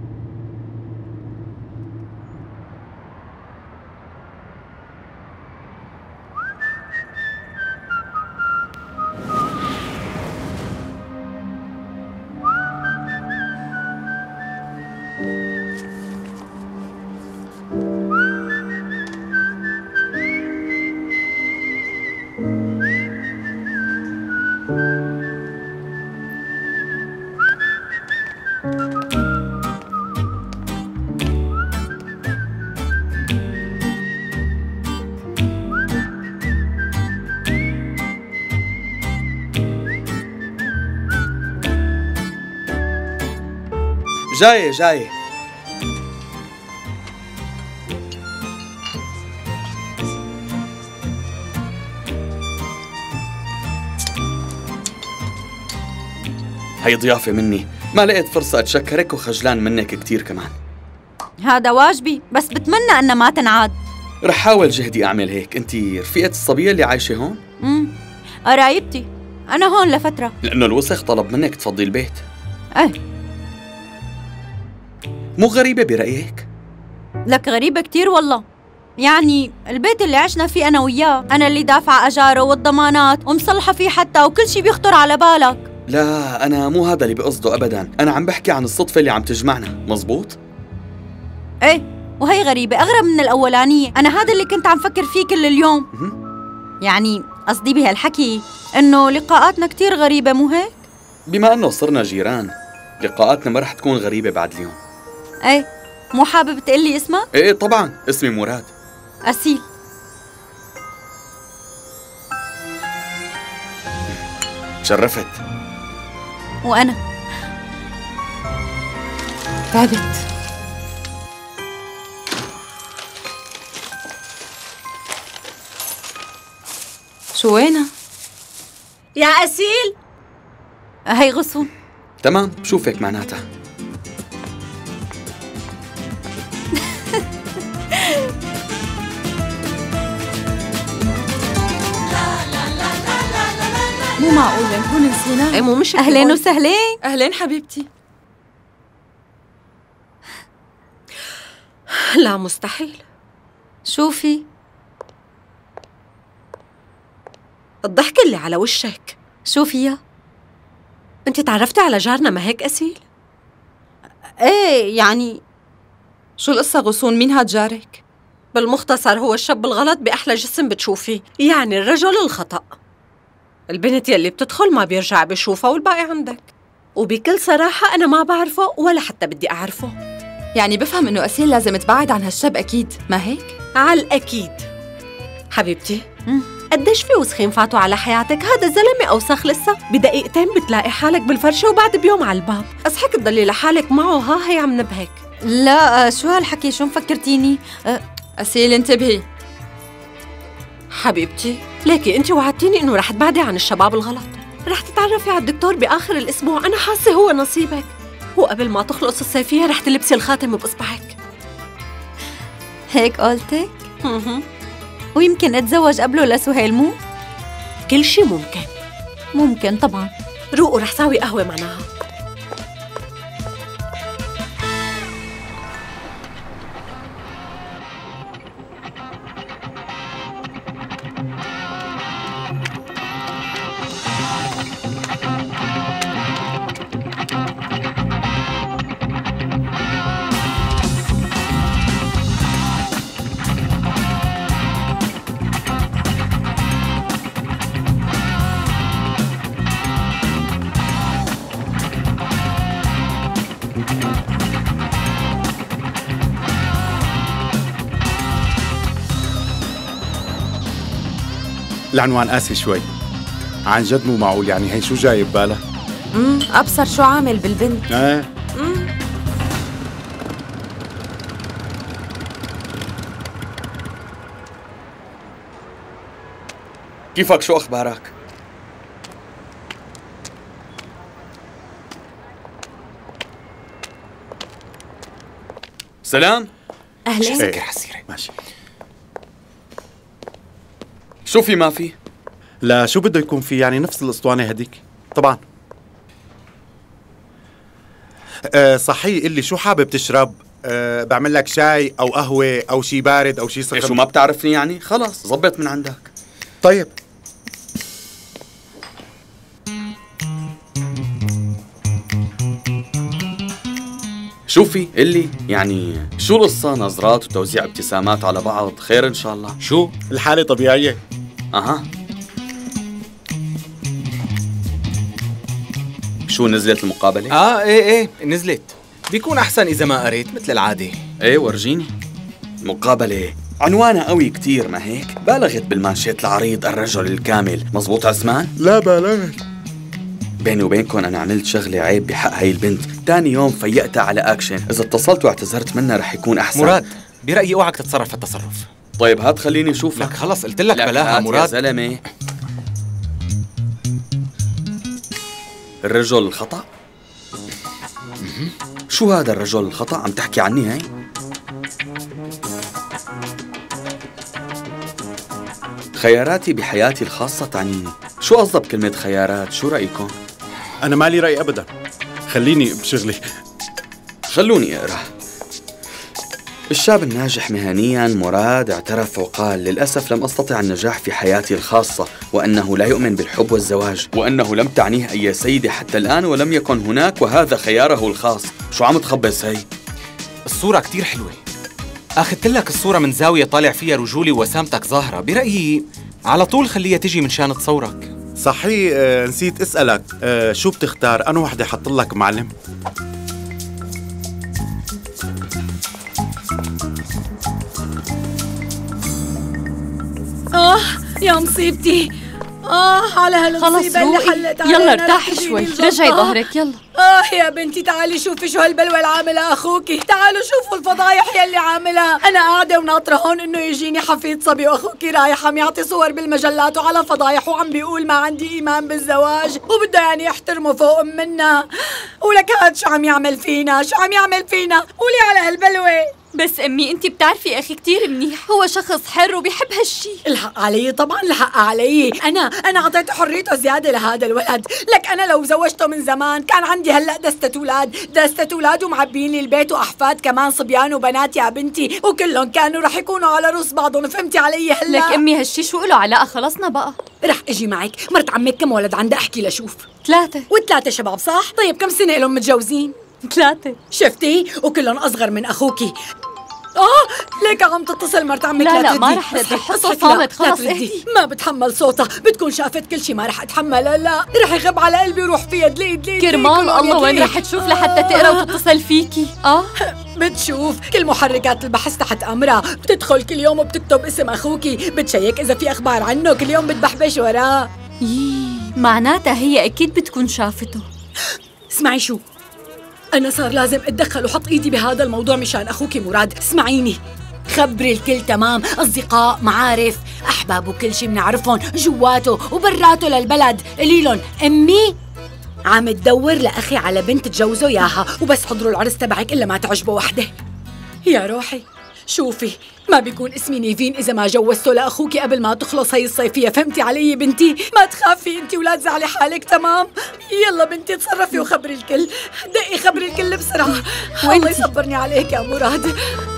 جاية جاية. هي ضيافة مني، ما لقيت فرصة أتشكرك وخجلان منك كتير كمان. هذا واجبي، بس بتمنى أنها ما تنعاد. رح حاول جهدي أعمل هيك. أنتي رفيقة الصبية اللي عايشة هون؟ امم قرايبتي، أنا هون لفترة. لأنه الوسخ طلب منك تفضي البيت. ايه. مو غريبة برأيك؟ لك غريبة كتير والله. يعني البيت اللي عشنا فيه أنا وياه، أنا اللي دافعة أجاره والضمانات ومصلحة فيه حتى، وكل شي بيخطر على بالك. لا أنا مو هذا اللي بقصده أبداً، أنا عم بحكي عن الصدفة اللي عم تجمعنا، مزبوط؟ إيه، وهي غريبة أغرب من الأولانية. أنا هذا اللي كنت عم فكر فيه كل اليوم. يعني قصدي بهالحكي إنه لقاءاتنا كتير غريبة، مو هيك؟ بما أنه صرنا جيران، لقاءاتنا ما رح تكون غريبة بعد اليوم. إيه، مو حابب تقلي اسمك؟ ايه طبعا، اسمي مراد. أسيل. تشرفت. وأنا تعبت. شو وينها؟ يا أسيل. هي غصون. تمام، بشوفك معناتها. مو معقول نكون نسيناه. ايه مو مش أهلين وسهلين. أهلين حبيبتي. لا مستحيل. شوفي الضحكة اللي على وشك. شو فيها؟ انت تعرفتي على جارنا ما هيك أسيل؟ ايه يعني شو القصة غصون؟ مين هاد جارك؟ بالمختصر هو الشاب الغلط بأحلى جسم بتشوفيه، يعني الرجل الخطأ. البنت يلي بتدخل ما بيرجع بشوفها والباقي عندك. وبكل صراحة أنا ما بعرفه ولا حتى بدي أعرفه. يعني بفهم إنه أسيل لازم تبعد عن هالشاب أكيد، ما هيك؟ على الأكيد. حبيبتي قديش في وسخين فاتوا على حياتك؟ هذا الزلمة أوسخ لسه، بدقيقتين بتلاقي حالك بالفرشة وبعد بيوم على الباب. أصحك تضلي لحالك معه، ها هي عم نبهك. لا شو هالحكي؟ شو مفكرتيني؟ أسيل انتبهي. حبيبتي ليكي انت وعدتيني انه رح تبعدي عن الشباب الغلط، رح تتعرفي على الدكتور باخر الاسبوع، انا حاسه هو نصيبك، وقبل ما تخلص الصيفيه رح تلبسي الخاتم باصبعك. هيك قلتك؟ ويمكن اتزوج قبله لسهيل مو؟ كل شي ممكن. ممكن طبعا. روقوا رح ساوي قهوه معناها. العنوان قاسي شوي، عن جد مو معقول. يعني هي شو جاي ببالها؟ امم ابصر شو عامل بالبنت. ايه امم كيفك؟ شو اخبارك؟ سلام. اهلين. سكر حسيرة. ماشي. شو في ما في؟ لا شو بده يكون في؟ يعني نفس الاسطوانة هديك طبعا. أه صحيح، قل لي شو حابب تشرب؟ أه بعمل لك شاي او قهوة او شي بارد او شي سخن. شو ما بتعرفني يعني؟ خلاص زبط من عندك. طيب شوفي قلي يعني شو القصة؟ نظرات وتوزيع ابتسامات على بعض، خير ان شاء الله؟ شو؟ الحالة طبيعية. اها. شو نزلت المقابلة؟ اه ايه ايه نزلت. بيكون احسن اذا ما قريت مثل العادة. ايه ورجيني. المقابلة عنوانها قوي كتير ما هيك؟ بالغت بالمانشيت العريض الرجل الكامل، مزبوط عثمان؟ لا بالغت. بيني وبينكم أنا عملت شغلة عيب بحق هاي البنت، تاني يوم فيقتها على أكشن، إذا اتصلت واعتذرت منها رح يكون أحسن. مراد برأيي اوعك تتصرف هالتصرف. طيب هات خليني أشوف لك. خلص قلت لك بلاها مراد. يا زلمة الرجل الخطأ؟ شو هذا الرجل الخطأ؟ عم تحكي عني هاي؟ خياراتي بحياتي الخاصة تعنيني. شو قصدها بكلمة خيارات؟ شو رأيكم؟ أنا مالي رأي أبدا، خليني بشغلي. خلوني أقرأ. الشاب الناجح مهنياً مراد اعترف وقال: للأسف لم أستطع النجاح في حياتي الخاصة، وأنه لا يؤمن بالحب والزواج، وأنه لم تعنيه أي سيدة حتى الآن ولم يكن هناك، وهذا خياره الخاص. شو عم تخبص هي؟ الصورة كتير حلوة، أخذت لك الصورة من زاوية طالع فيها رجولي ووسامتك ظاهرة، برأيي على طول خليها تجي من شان تصورك. صحيح. آه نسيت أسألك، آه شو بتختار؟ أنا وحدة حط لك معلم. آه يا مصيبتي، آه على هالمصيبة اللي حلت علينا. يلا ارتاحي شوي، رجعي ظهرك يلا. آه يا بنتي تعالي شوفي شو هالبلوى اللي عاملها أخوكي، تعالوا شوفوا الفضايح يلي عاملها. أنا قاعدة وناطرة هون إنه يجيني حفيد صبي، وأخوكي رايح عم يعطي صور بالمجلات وعلى فضايح وعم بيقول ما عندي إيمان بالزواج وبده يعني يحترمه فوق منا. ولك هاد شو عم يعمل فينا، شو عم يعمل فينا، قولي على هالبلوى. بس أمي أنت بتعرفي أخي كتير منيح، هو شخص حر وبيحب هالشي. الحق علي، طبعا الحق علي. أنا أنا أعطيته حريته زيادة لهذا الولد. لك أنا لو زوجته من زمان كان عندي هلأ دستة أولاد، دستة أولاد ومعبين لي البيت وأحفاد كمان صبيان وبنات يا بنتي، وكلهم كانوا رح يكونوا على رؤوس بعضهم. فهمتي علي هلأ؟ لك أمي هالشي شو له علاقة؟ خلصنا بقى. رح أجي معك. مرت عمك كم ولد عندها؟ أحكي لشوف. ثلاثة. وثلاثة شباب صح؟ طيب كم سنة لهم متجوزين؟ ثلاثة. شفتي؟ وكلهم أصغر من أخوكي. آه ليك عم تتصل مرت عمك. لا لا, لا ما رح ردي، حصة صامت خلص اهدي. ما بتحمل صوتها، بتكون شافت كل شي ما رح اتحملها. لا رح يخب على قلبي وروح فيها دلي دلي. كرمال الله وين رح تشوف لحتى تقرا وتتصل فيكي؟ اه بتشوف كل محركات البحث تحت امرها، بتدخل كل يوم وبتكتب اسم اخوكي، بتشيك اذا في اخبار عنه، كل يوم بتبحبش وراه. يي معناتها هي اكيد بتكون شافته. اسمعي شو، أنا صار لازم أتدخل وحط إيدي بهذا الموضوع مشان أخوكي مراد. اسمعيني، خبري الكل تمام، أصدقاء معارف أحباب وكل شي بنعرفهم جواته وبراته للبلد. قليلن أمي عم تدور لأخي على بنت تجوزه ياها، وبس حضروا العرس تبعك إلا ما تعجبه وحدة. يا روحي شوفي، ما بيكون اسمي نيفين إذا ما جوزته لأخوكي قبل ما تخلص هي الصيفية. فهمتي علي بنتي؟ ما تخافي انتي ولا تزعلي حالك. تمام؟ يلا بنتي تصرفي وخبري الكل، دقي خبري الكل بسرعة. الله يصبرني عليك يا مراد.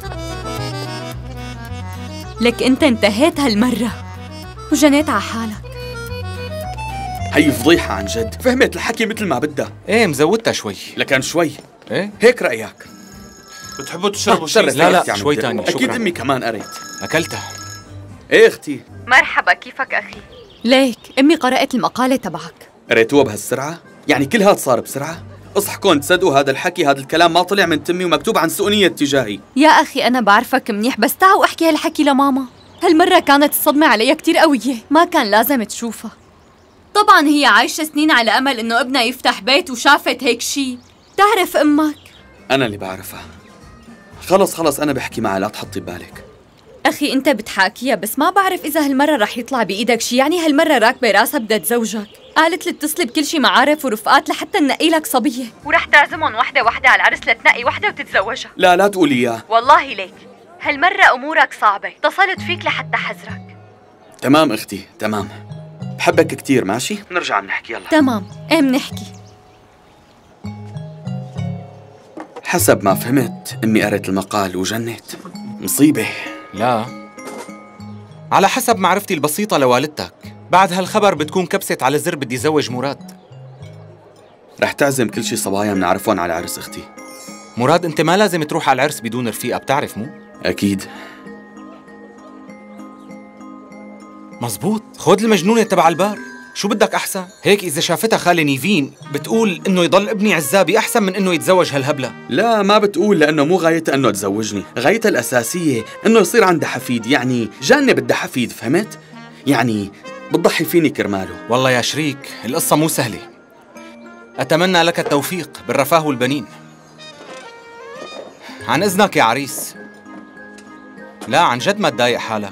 لك انت انتهيت هالمرة وجنيت على حالك. هي فضيحة عن جد، فهمت الحكي مثل ما بدها. ايه مزودتها شوي. لكن شوي. ايه هيك رأيك؟ بتحبوا تشربوا شيء؟ لا لا شوي تاني. أكيد أمي كمان قريت. أكلتها. إيه أختي؟ مرحبا، كيفك أخي؟ ليك أمي قرأت المقالة تبعك. قريتوها بهالسرعة؟ يعني كل هاد صار بسرعة؟ اصحكوا تصدقوا هذا الحكي، هذا الكلام ما طلع من تمي ومكتوب عن سؤنية تجاهي. يا أخي أنا بعرفك منيح، بس تعا واحكي هالحكي لماما. هالمرة كانت الصدمة عليها كتير قوية، ما كان لازم تشوفها. طبعا هي عايشة سنين على أمل إنه ابنها يفتح بيت وشافت هيك شي. تعرف أمك؟ أنا اللي بعرفها. خلص خلص أنا بحكي معها، لا تحطي ببالك. أخي أنت بتحاكيها، بس ما بعرف إذا هالمرة رح يطلع بإيدك شي. يعني هالمرة راكبة راسها بدها تزوجك، قالت لي اتصلي بكل شي معارف ورفقات لحتى ننقي لك صبية، ورح تعزمهم وحدة وحدة على العرس لتنقي وحدة وتتزوجها. لا لا تقولي إياه. والله ليك هالمرة أمورك صعبة، اتصلت فيك لحتى حذرك. تمام أختي تمام، بحبك كتير. ماشي نرجع بنحكي يلا. تمام ايه بنحكي. حسب ما فهمت أمي قرأت المقال وجنت. مصيبة. لا، على حسب معرفتي البسيطة لوالدتك، بعد هالخبر بتكون كبست على زر بدي زوج مراد. رح تعزم كل شي صبايا بنعرفهم على عرس أختي. مراد أنت ما لازم تروح على العرس بدون رفيقة، بتعرف مو؟ أكيد. مزبوط، خود المجنونة تبع البار. شو بدك أحسن؟ هيك إذا شافتها خالة نيفين بتقول إنه يضل ابني عزابي أحسن من إنه يتزوج هالهبلة. لا ما بتقول، لأنه مو غايتها إنه تزوجني، غايتها الأساسية إنه يصير عندها حفيد. يعني جانة بدها حفيد، فهمت؟ يعني بتضحي فيني كرماله. والله يا شريك القصة مو سهلة. أتمنى لك التوفيق بالرفاه والبنين. عن إذنك يا عريس. لا عن جد ما تضايق حالك.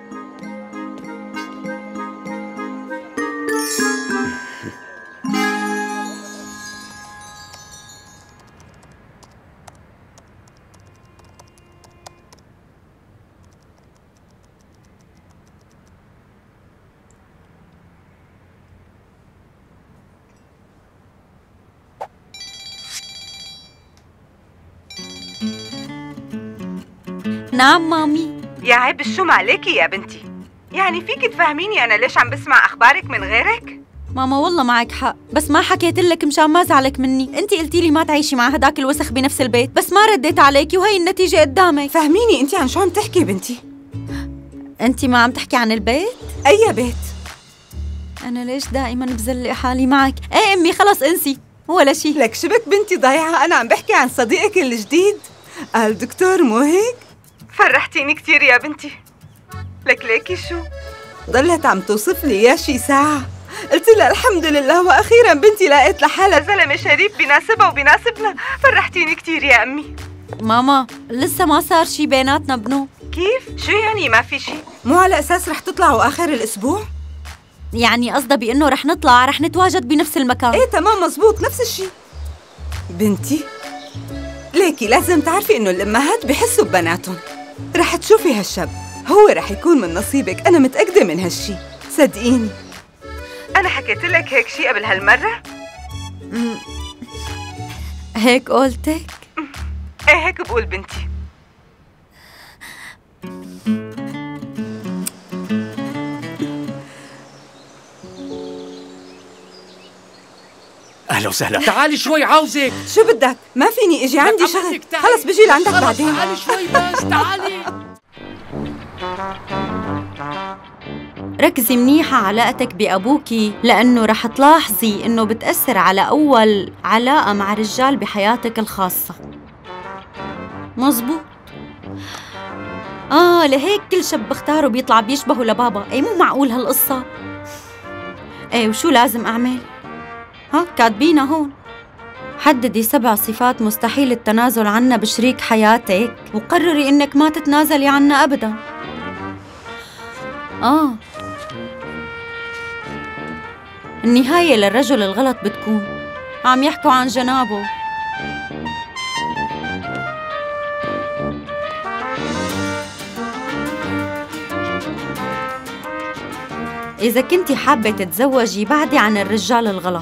نعم مامي. يا عيب الشوم عليكي يا بنتي، يعني فيك تفهميني أنا ليش عم بسمع أخبارك من غيرك؟ ماما والله معك حق، بس ما حكيت لك مشان ما زعلك مني. انت قلتي لي ما تعيشي مع هداك الوسخ بنفس البيت، بس ما رديت عليكي وهي النتيجة قدامك. فهميني انت عن شو عم تحكي بنتي؟ انت ما عم تحكي عن البيت؟ أي بيت؟ أنا ليش دائما بزلق حالي معك؟ ايه أمي خلص انسي ولا شي. لك شبك بنتي ضايعة، أنا عم بحكي عن صديقك الجديد الدكتور، مو هيك؟ فرحتيني كتير يا بنتي. لك ليكي شو ضلت عم توصف لي يا شي ساعة، قلت لها الحمد لله وأخيرا بنتي لقيت لحالها زلمة شريف بيناسبها وبيناسبنا. فرحتيني كتير يا أمي. ماما لسه ما صار شي بيناتنا بنو. كيف؟ شو يعني ما في شي؟ مو على أساس رح تطلعوا آخر الأسبوع؟ يعني قصدها بأنه رح نطلع رح نتواجد بنفس المكان. ايه تمام مزبوط نفس الشي. بنتي ليكي لازم تعرفي إنه الأمهات بحسوا ببناتهم. رح تشوفي هالشاب هو رح يكون من نصيبك، أنا متأكدة من هالشي صدقيني. أنا حكيت لك هيك شي قبل هالمرة؟ هيك قولتك؟ ايه هيك بقول بنتي. اهلا وسهلا. تعالي شوي عاوزك. شو بدك؟ ما فيني اجي عندي شغل. خلص بجي لعندك بعدين. تعالي شوي بس تعالي. ركزي منيحة علاقتك بأبوكي لأنه رح تلاحظي إنه بتأثر على أول علاقة مع رجال بحياتك الخاصة. مزبوط. آه لهيك كل شاب بختاره بيطلع بيشبهه لبابا. أي مو معقول هالقصة. أي وشو لازم أعمل؟ ها كاتبينها هون. حددي سبع صفات مستحيل التنازل عنها بشريك حياتك وقرري إنك ما تتنازلي عنها أبداً. آه النهاية للرجل الغلط بتكون عم يحكوا عن جنابه. إذا كنتي حابة تتزوجي بعدي عن الرجال الغلط.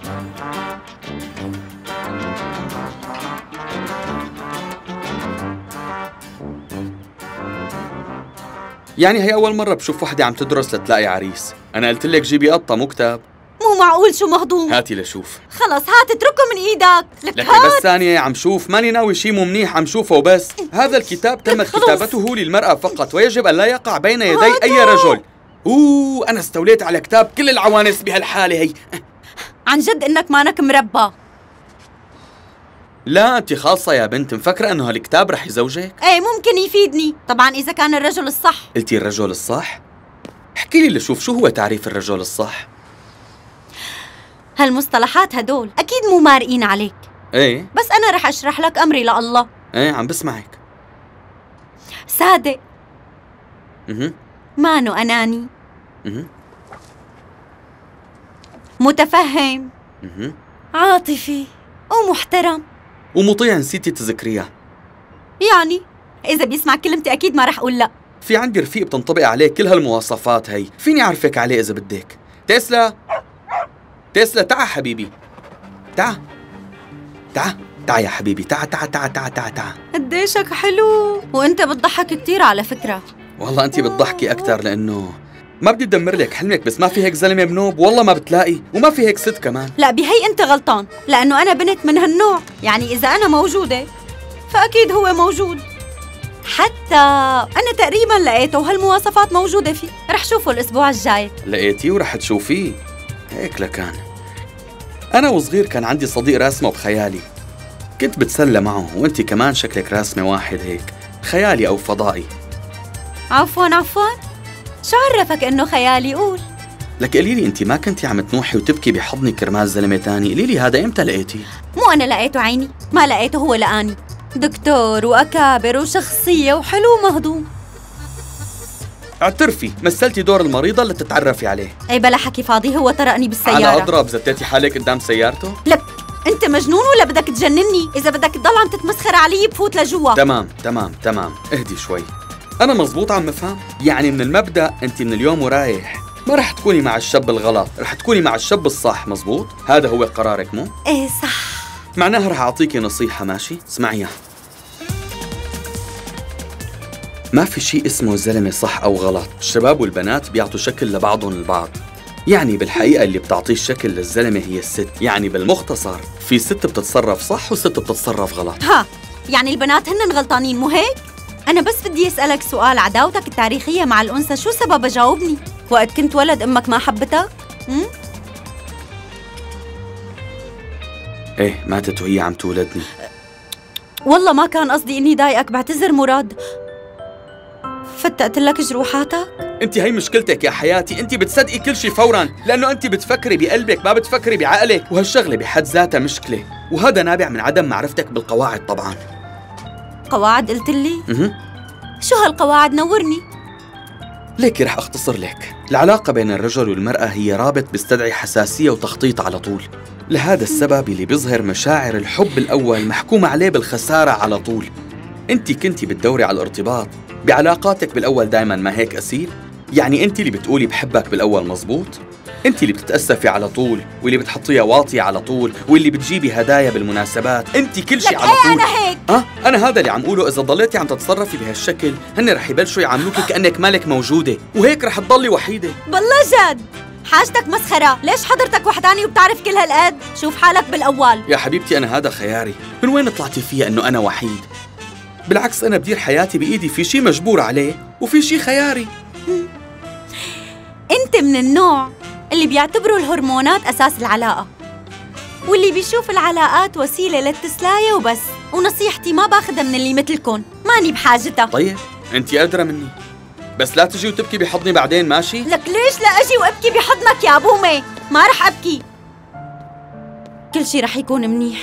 يعني هي أول مرة بشوف وحدة عم تدرس لتلاقي عريس. أنا قلت لك جيبي قطة مو كتاب. مو معقول شو مهضوم. هاتي لشوف. خلص هات اتركه من ايدك. لك, لك بس ثانية عم شوف، ماني ناوي شي مو منيح عم شوفه وبس. هذا الكتاب تمت كتابته للمرأة فقط ويجب أن لا يقع بين يدي أي رجل. أوه أنا استوليت على كتاب كل العوانس بهالحالة هي. عن جد إنك مانك مربى. لا أنت خاصة يا بنت، مفكرة إنه هالكتاب رح يزوجك؟ إيه ممكن يفيدني، طبعاً إذا كان الرجل الصح. قلتي الرجل الصح؟ احكي لي لشوف شو هو تعريف الرجل الصح؟ هالمصطلحات هدول أكيد مو مارقين عليك. إيه بس أنا رح أشرح لك أمري لله. إيه عم بسمعك. صادق. اها. مانو أناني. اها. متفهم. اها. عاطفي ومحترم ومطيع. نسيتي تذكريها. يعني إذا بيسمع كلمتي أكيد ما رح أقول لا. في عندي رفيق بتنطبق عليه كل هالمواصفات هي، فيني أعرفك عليه إذا بدك. تسلا تسلا تعا حبيبي، تعا تعا تعا يا حبيبي، تعا تعا تعا تعا تعا تعا. قديشك حلو وأنت بتضحك كتير على فكرة. والله أنت بتضحكي أكتر لأنه ما بدي أدمر لك حلمك، بس ما في هيك زلمة بنوب والله ما بتلاقي، وما في هيك ست كمان. لا بهي أنت غلطان، لأنه أنا بنت من هالنوع، يعني إذا أنا موجودة فأكيد هو موجود. حتى أنا تقريباً لقيته وهالمواصفات موجودة فيه. رح شوفه الأسبوع الجاي. لقيتيه ورح تشوفيه؟ هيك لكان. أنا وصغير كان عندي صديق راسمه بخيالي، كنت بتسلى معه، وأنت كمان شكلك راسمة واحد هيك خيالي أو فضائي. عفواً عفواً، شو عرفك إنه خيالي؟ قول. لك قولي لي أنت ما كنتي عم تنوحي وتبكي بحضنك كرمال زلمة تاني؟ قولي لي هذا إمتى لقيتيه؟ مو أنا لقيته عيني، ما لقيته هو لقاني. دكتور وأكابر وشخصية وحلو مهضوم. اعترفي مثلتي دور المريضة اللي تتعرفي عليه. أي بلا حكي فاضي، هو طرقني بالسيارة. على أضرب زتيتي حالك قدام سيارته؟ لك أنت مجنون ولا بدك تجنني؟ إذا بدك تضل عم تتمسخر علي بفوت لجوا. تمام تمام تمام، اهدي شوي. أنا مزبوط عم بفهم؟ يعني من المبدأ أنت من اليوم ورايح ما رح تكوني مع الشاب الغلط، رح تكوني مع الشاب الصح، مزبوط؟ هذا هو قرارك مو؟ إيه صح. معناها رح أعطيكي نصيحة، ماشي؟ اسمعيها. ما في شيء اسمه زلمة صح أو غلط، الشباب والبنات بيعطوا شكل لبعضهم البعض. يعني بالحقيقة اللي بتعطيه الشكل للزلمة هي الست، يعني بالمختصر في ست بتتصرف صح وست بتتصرف غلط. ها يعني البنات هن غلطانين مو هيك؟ أنا بس بدي أسألك سؤال، عداوتك التاريخية مع الأنثى شو سببها؟ جاوبني. وقت كنت ولد أمك ما حبتك؟ امم ايه ماتت وهي عم تولدني. والله ما كان قصدي إني ضايقك، بعتذر مراد. فتقت لك جروحاتك؟ انت هي مشكلتك يا حياتي، انت بتصدقي كل شيء فورا لانه انت بتفكري بقلبك ما بتفكري بعقلك، وهالشغله بحد ذاتها مشكله، وهذا نابع من عدم معرفتك بالقواعد طبعا. قواعد قلت لي؟ اها شو هالقواعد؟ نورني. ليكي رح اختصر لك. العلاقه بين الرجل والمراه هي رابط بيستدعي حساسيه وتخطيط على طول، لهذا السبب اللي بيظهر مشاعر الحب الاول محكوم عليه بالخساره على طول. انت كنتي بتدوري على الارتباط بعلاقاتك بالاول دائما، ما هيك أسيل؟ يعني انت اللي بتقولي بحبك بالاول، مزبوط؟ انت اللي بتتأسفي على طول، واللي بتحطيها واطية على طول، واللي بتجيبي هدايا بالمناسبات، انت كل شيء على طول. انا هيك اه انا هذا اللي عم قوله، اذا ضليتي عم تتصرفي بهالشكل هن رح يبلشوا يعاملوكي كأنك مالك موجودة، وهيك رح تضلي وحيدة. بالله جد حاجتك مسخرة، ليش حضرتك وحداني وبتعرف كل هالقد؟ شوف حالك بالأول. يا حبيبتي أنا هذا خياري، من وين طلعتي فيها إنه أنا وحيد؟ بالعكس أنا بدير حياتي بإيدي، في شي مجبور عليه وفي شي خياري. أنت من النوع اللي بيعتبروا الهرمونات أساس العلاقة، واللي بيشوف العلاقات وسيلة للتسلاية وبس، ونصيحتي ما باخدها من اللي مثلكن، ماني بحاجتها. طيب أنت أدرى مني، بس لا تجي وتبكي بحضني بعدين، ماشي؟ لك ليش لا أجي وأبكي بحضنك يا أبومي؟ ما رح أبكي، كل شي رح يكون منيح.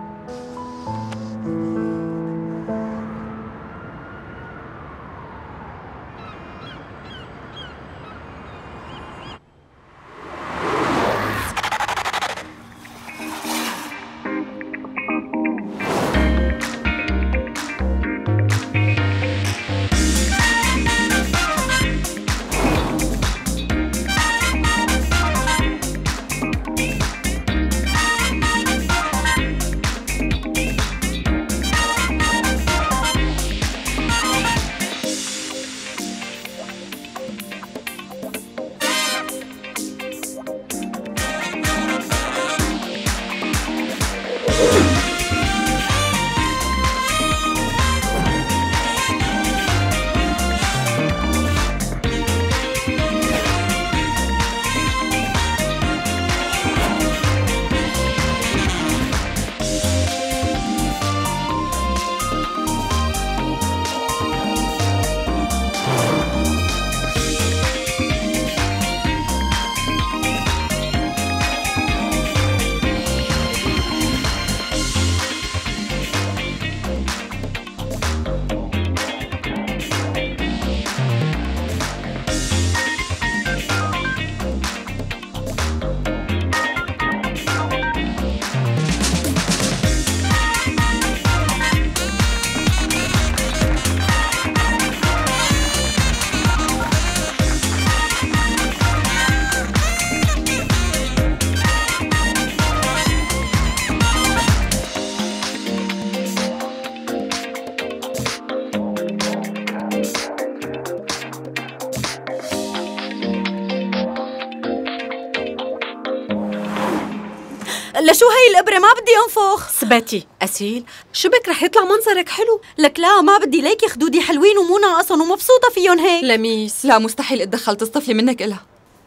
لشو هي الإبرة؟ ما بدي أنفخ. ثباتي أسيل، شو بك رح يطلع منظرك حلو؟ لك لا ما بدي، ليكي خدودي حلوين ومو ناقصن ومبسوطة فيهم هيك. لميس لا مستحيل اتدخل، تصطفلي منك إلها.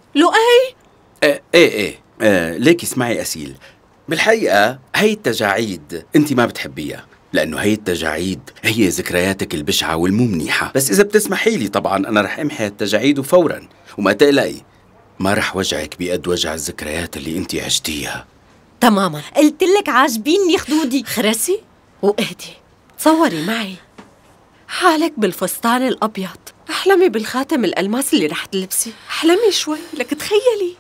لؤي ايه ايه ايه آه ليك اسمعي أسيل، بالحقيقة هي التجاعيد انت ما بتحبيها، لأنه هي التجاعيد هي ذكرياتك البشعة والمو منيحة، بس إذا بتسمحي لي طبعا أنا رح أمحي التجاعيد وفورا، وما تقلقي ما رح وجعك بقد وجع الذكريات اللي انت عشتيها. تماما، قلت لك عاجبيني خدودي. خرسي واهدي، تصوري معي حالك بالفستان الأبيض، احلمي بالخاتم الألماس اللي رح تلبسي، احلمي شوي لك تخيلي.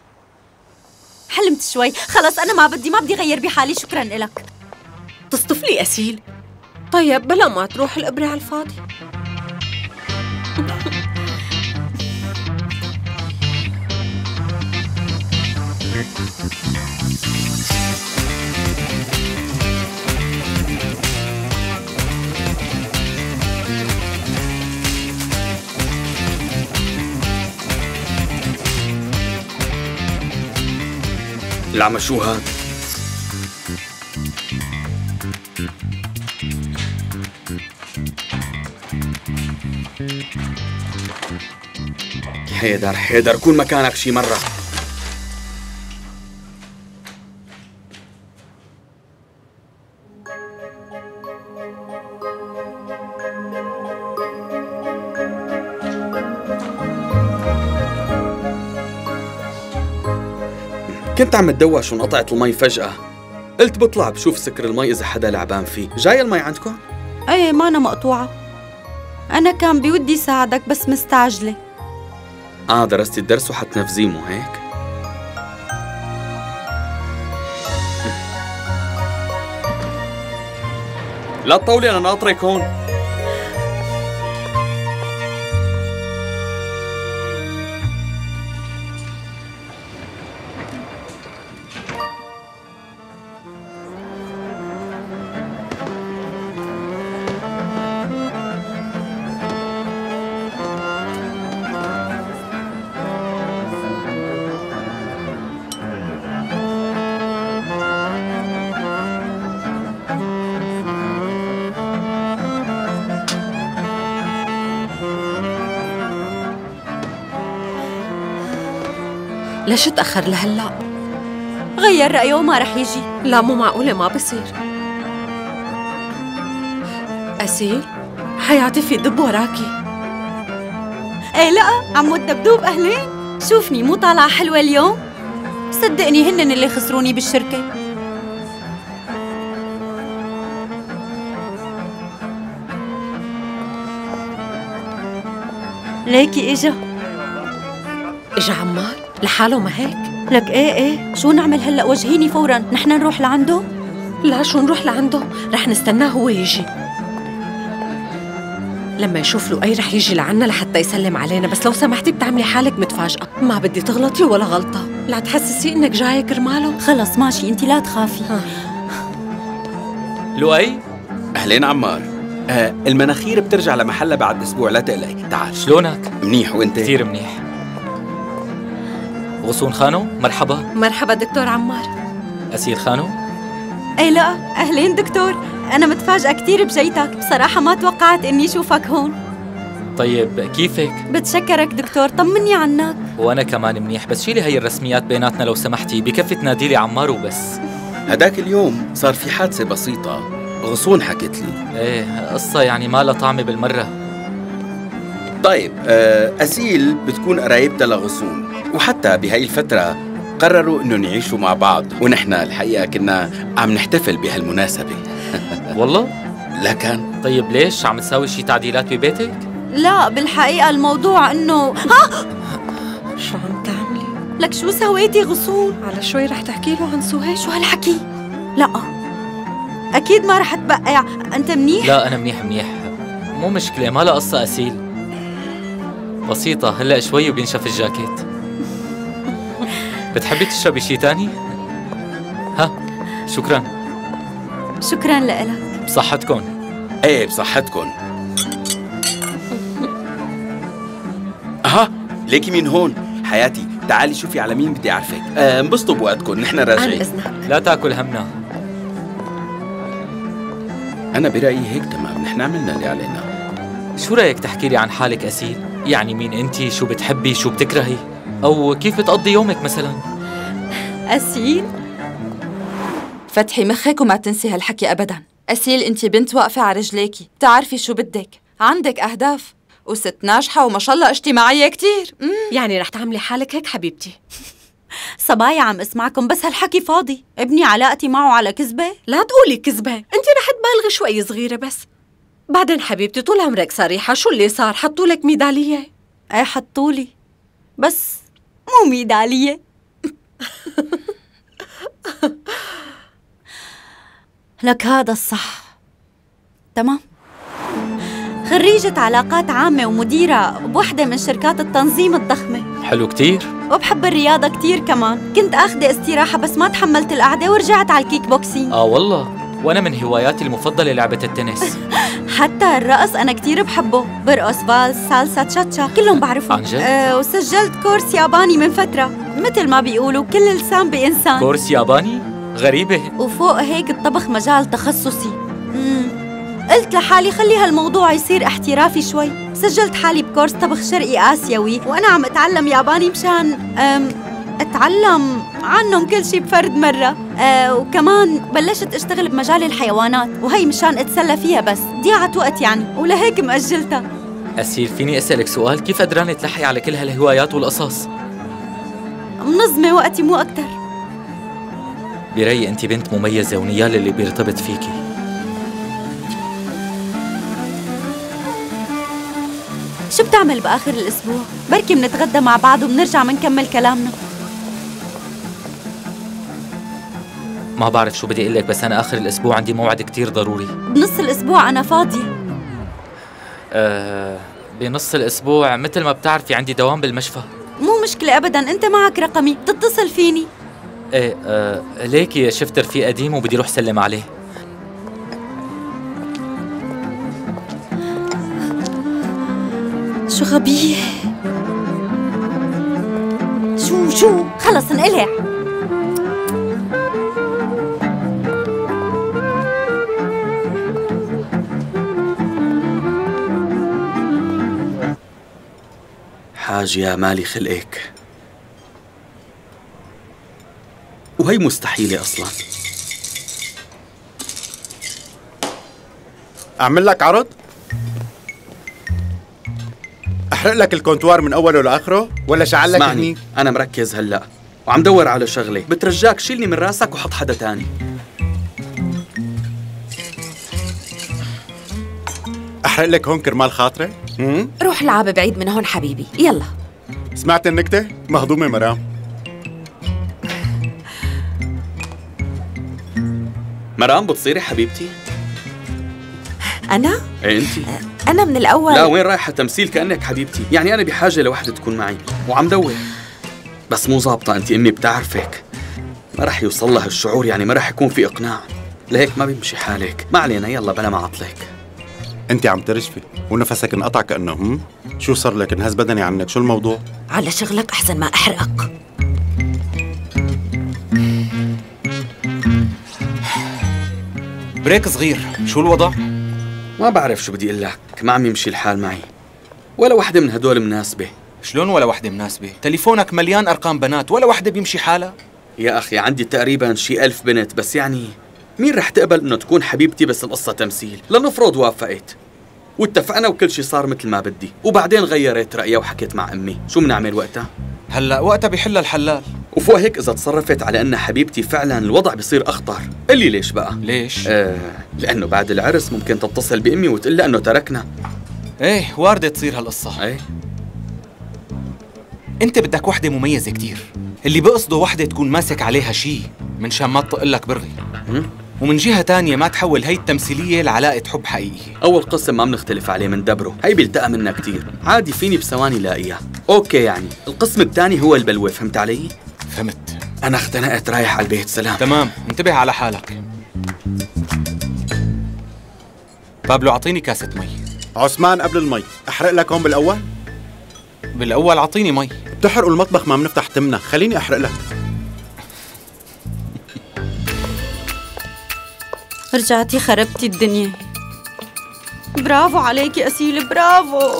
حلمت شوي، خلص أنا ما بدي ما بدي غير بحالي، شكرا إلك. تصطفلي أسيل. طيب بلا ما تروح الإبرة على الفاضي. العمى شو هاد؟ حيدر حيدر كون مكانك شي مرة. كنت عم اتدوش وانقطعت المي فجأة. قلت بطلع بشوف سكر المي إذا حدا لعبان فيه. جاي المي عندكم؟ ايه ما أنا مقطوعة. أنا كان بودي ساعدك بس مستعجلة. آه درستي الدرس وحتنفذيه مو هيك؟ لا تطولي أنا ناطرك هون. ليش تأخر لهلا؟ غير رأيه وما رح يجي. لا مو معقولة، ما بصير. أسيل حياتي في دب وراكي. ايه لا عمو الدبدوب أهلين. شوفني مو طالعة حلوة اليوم؟ صدقني هنن اللي خسروني بالشركة. ليكي إجا إجا عمار لحاله ما هيك؟ لك ايه ايه شو نعمل هلأ؟ وجهيني فورا. نحن نروح لعنده؟ لا شو نروح لعنده؟ رح نستناه هو يجي. لما يشوف له أي رح يجي لعنا لحتى يسلم علينا. بس لو سمحتي بتعملي حالك متفاجئة. ما بدي تغلطي ولا غلطة. لا تحسسي إنك جاية كرماله. خلص ماشي انتي لا تخافي. لؤي أهلين عمار. آه المناخير بترجع لمحلها بعد أسبوع، لا تقلقي. تعال. شلونك؟ منيح وأنت؟ كثير منيح. غصون خانو مرحبا. مرحبا دكتور عمار. أسيل خانو. ايه لا أهلين دكتور. أنا متفاجئة كثير بجيتك. بصراحة ما توقعت إني شوفك هون. طيب كيفك؟ بتشكرك دكتور، طمني عنك. وأنا كمان منيح، بس شيلي هي الرسميات بيناتنا لو سمحتي. بكفي تناديلي عمار وبس. هداك اليوم صار في حادثة بسيطة، غصون حكت لي. ايه قصة يعني ما لها طعمة بالمرة. طيب آه أسيل بتكون قرايبتها لغصون، وحتى بهاي الفترة قرروا إنه نعيشوا مع بعض، ونحن الحقيقة كنا عم نحتفل بهالمناسبة. والله؟ لا كان. طيب ليش عم تساوي شي تعديلات ببيتك؟ لا بالحقيقة الموضوع إنه ها شو عم تعملي؟ لك شو سويتي غصون؟ على شوي رح تحكي له عن سهيل. شو هالحكي؟ لا أكيد ما رح تبقع. أنت منيح؟ لا أنا منيح منيح، مو مشكلة، ما لها قصة أسيل، بسيطة. هلأ شوي وبينشف الجاكيت. بتحبي تشربي شي تاني؟ ها شكرا. شكرا لك. بصحتكن. ايه بصحتكن. اها ليكي مين هون؟ حياتي تعالي شوفي على مين بدي اعرفك. آه انبسطوا بوقتكم، نحن راجعين. لا تاكل همنا. انا برأيي هيك تمام، نحن عملنا اللي علينا. شو رأيك تحكي لي عن حالك أسيل؟ يعني مين أنتي؟ شو بتحبي؟ شو بتكرهي؟ أو كيف بتقضي يومك مثلا؟ أسيل فتحي مخك وما تنسي هالحكي أبدا. أسيل انتي بنت واقفة على رجليكي، بتعرفي شو بدك، عندك أهداف وست ناجحة وما شاء الله اجتماعية كتير. مم. يعني رح تعملي حالك هيك حبيبتي؟ صبايا عم اسمعكم بس هالحكي فاضي. ابني علاقتي معه على كذبة. لا تقولي كذبة، انت رح تبالغي شوي صغيرة بس. بعدين حبيبتي طول عمرك صريحة. شو اللي صار؟ حطوا لك ميدالية؟ ايه حطولي بس مو ميدالية. لك هذا الصح. تمام. خريجة علاقات عامة ومديرة بوحدة من شركات التنظيم الضخمة. حلو كتير. وبحب الرياضة كتير كمان. كنت أخذ استراحة بس ما تحملت القعدة ورجعت على الكيك بوكسينج. آه والله، وأنا من هواياتي المفضلة لعبة التنس. حتى الرقص أنا كتير بحبه. برقص فالس، سالسا، تشاتشا، كلهم بعرفهم. عن جد؟ آه وسجلت كورس ياباني من فترة. مثل ما بيقولوا كل لسان بإنسان. كورس ياباني؟ غريبة. وفوق هيك الطبخ مجال تخصصي. مم. قلت لحالي خلي هالموضوع يصير احترافي شوي. سجلت حالي بكورس طبخ شرقي آسيوي وأنا عم أتعلم ياباني مشان أم أتعلم عنهم كل شي بفرد مرة. أه وكمان بلشت أشتغل بمجال الحيوانات وهي مشان أتسلى فيها بس ضيعة وقت يعني، ولهيك مأجلتها. أسيل فيني أسألك سؤال؟ كيف قدرانة تلحقي على كل هالهوايات والقصص؟ منظمة وقتي مو أكتر. برأيي أنت بنت مميزة ونيال اللي بيرتبط فيكي. شو بتعمل بآخر الأسبوع؟ بركي منتغدى مع بعض وبنرجع منكمل كلامنا. ما بعرف شو بدي أقول لك، بس أنا آخر الأسبوع عندي موعد كتير ضروري. بنص الأسبوع أنا فاضية. أه بنص الأسبوع مثل ما بتعرفي عندي دوام بالمشفى. مو مشكلة أبداً، أنت معك رقمي، تتصل فيني. ايه أه ليكي شفت رفيق قديم وبدي روح سلم عليه. شو غبية. شو شو خلص انقلع. حاج يا مالي خلقك، وهي مستحيلة أصلاً. أعمل لك عرض؟ أحرق لك الكونتوار من أوله لآخره ولا شعل لك هنيك؟ أنا مركز هلأ وعم دور على شغلة، بترجاك شيلني من راسك وحط حدا تاني. أحرق لك هون كرمال خاطري؟ روح العب بعيد من هون حبيبي، يلا. سمعت النكتة؟ مهضومة مرام. مرام بتصيري حبيبتي؟ أنا؟ إيه أنتي؟ أنا من الأول. لا وين رايحة تمثيل كأنك حبيبتي، يعني أنا بحاجة لوحدة تكون معي وعم دور، بس مو ظابطة. أنت أمي بتعرفك، ما رح يوصل لها الشعور، يعني ما رح يكون في إقناع، لهيك ما بيمشي حالك. ما علينا، يلا بلا ما عطلك. أنت عم ترجفي ونفسك انقطع كأنه هم؟ شو صار لك؟ انهز بدني عنك، شو الموضوع؟ على شغلك أحسن ما أحرقك. بريك صغير، شو الوضع؟ ما بعرف شو بدي اقول لك، ما عم يمشي الحال معي، ولا وحده من هدول مناسبة. شلون ولا وحده مناسبة؟ تليفونك مليان أرقام بنات، ولا وحده بيمشي حالها؟ يا أخي عندي تقريبا شي ألف بنت، بس يعني مين رح تقبل إنه تكون حبيبتي بس القصة تمثيل؟ لنفرض وافقت واتفقنا وكل شي صار مثل ما بدي، وبعدين غيرت رأيها وحكيت مع أمي، شو بنعمل وقتها؟ هلا وقتها بيحل الحلال. وفوق هيك إذا تصرفت على أنها حبيبتي فعلا الوضع بصير أخطر. قل لي ليش بقى؟ ليش؟ آه لأنه بعد العرس ممكن تتصل بأمي وتقول لها أنه تركنا. ايه واردة تصير هالقصة. ايه انت بدك وحدة مميزة كتير، اللي بقصده وحدة تكون ماسك عليها شي من شان ما تطقلك برغي، ومن جهة تانية ما تحول هي التمثيلية لعلاقة حب حقيقية. أول قسم ما بنختلف عليه من دبره، هي بيلتقى منا كتير، عادي فيني بثواني لاقيها. أوكي يعني القسم الثاني هو البلوة، فهمت علي؟ فهمت. أنا اختنقت رايح على البيت، سلام. تمام، انتبه على حالك. بابلو أعطيني كاسة مي. عثمان قبل المي، أحرق لك هون بالأول؟ بالأول أعطيني مي. بتحرقوا المطبخ ما بنفتح تمنا، خليني أحرق لك. رجعتي خربتي الدنيا. برافو عليكي أسيل، برافو.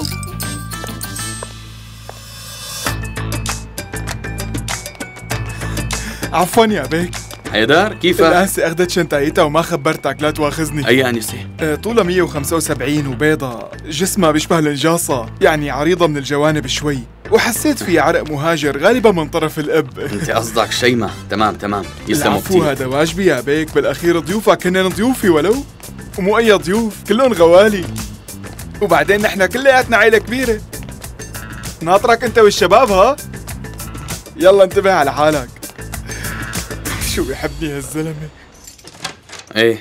عفوا يا بيك. حيدر كيفك؟ الأنسة أخذت شنطايتها وما خبرتك، لا تواخذني. أي أنسة؟ أه طولها مية وخمسة وسبعين وبيضة، جسمها بيشبه النجاصة، يعني عريضة من الجوانب شوي، وحسيت في عرق مهاجر غالبا من طرف الأب. أنت قصدك شيماء؟ تمام تمام، يسلموا كتير. العفو، هذا واجبي يا بيك، بالأخير ضيوفك هن ضيوفي ولو، ومو أي ضيوف، كلهم غوالي، وبعدين نحن كلياتنا عيلة كبيرة. ناطرك أنت والشباب ها؟ يلا انتبه على حالك. شو بيحبني هالزلمة. ايه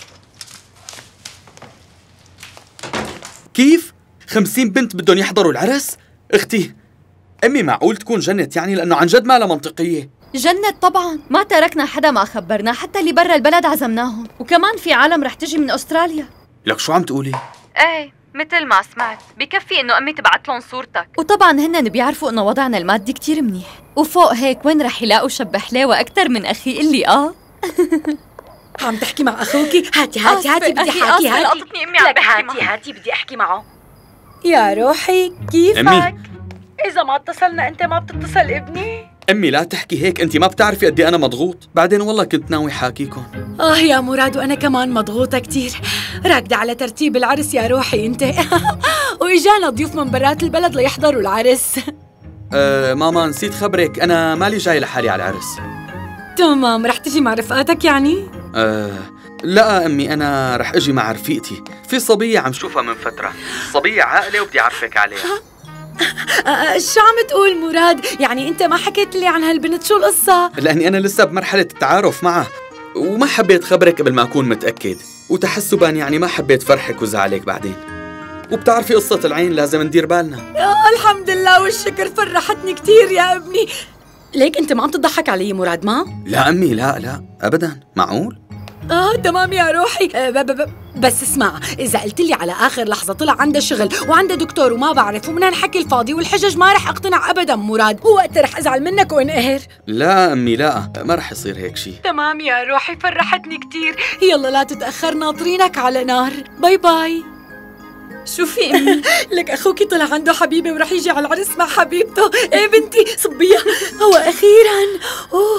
كيف؟ خمسين بنت بدهم يحضروا العرس؟ اختي امي معقول تكون جنت يعني؟ لانه عن جد ما لها منطقية. جنت طبعا، ما تركنا حدا ما خبرنا، حتى اللي برا البلد عزمناهم، وكمان في عالم رح تجي من استراليا. لك شو عم تقولي؟ ايه مثل ما سمعت، بكفي انه امي تبعت لهم صورتك، وطبعا هن بيعرفوا انه وضعنا المادي كتير منيح، وفوق هيك وين رح يلاقوا شب حلاوة اكثر من اخي اللي اه عم تحكي مع اخوكي؟ هاتي هاتي هاتي بدي احكي. هاتي قطتني امي عم بحكي هاتي هاتي بدي احكي معه. يا روحي كيفك؟ أمي. اذا ما اتصلنا انت ما بتتصل ابني. امي لا تحكي هيك، انت ما بتعرفي قد ايه انا مضغوط، بعدين والله كنت ناوي حاكيكم. اه يا مراد، وانا كمان مضغوطه كتير، راكده على ترتيب العرس يا روحي انت. واجانا ضيوف من برات البلد ليحضروا العرس. أه ماما نسيت خبرك، انا مالي جاي لحالي على العرس. تمام، رح تجي تجي مع رفقاتك يعني؟ آه لا أمي، أنا رح أجي مع رفيقتي. في صبية عم شوفها من فترة، صبية عاقلة وبدي أعرفك عليها. شو عم تقول مراد؟ يعني أنت ما حكيت لي عن هالبنت، شو القصة؟ لأني أنا لسه بمرحلة التعارف معها وما حبيت خبرك قبل ما أكون متأكد، وتحسبا يعني ما حبيت فرحك وزعلك بعدين. وبتعرفي قصة العين لازم ندير بالنا. آه الحمد لله والشكر، فرحتني كتير يا ابني. ليك أنت ما عم تضحك علي مراد ما؟ لا أمي، لا لا أبدا، معقول؟ آه تمام يا روحي. آه ب ب ب بس اسمع، إذا قلت لي على آخر لحظة طلع عنده شغل وعنده دكتور وما بعرف ومن هالحكي الفاضي والحجج ما رح أقتنع أبدا مراد، ووقتها رح أزعل منك وانقهر. لا أمي لا، ما رح يصير هيك شيء. تمام يا روحي، فرحتني كتير. يلا لا تتأخر، ناطرينك على نار. باي باي. شو في امي؟ لك اخوكي طلع عنده حبيبه ورح يجي على العرس مع حبيبته. ايه بنتي صبيها، هو اخيرا. اوه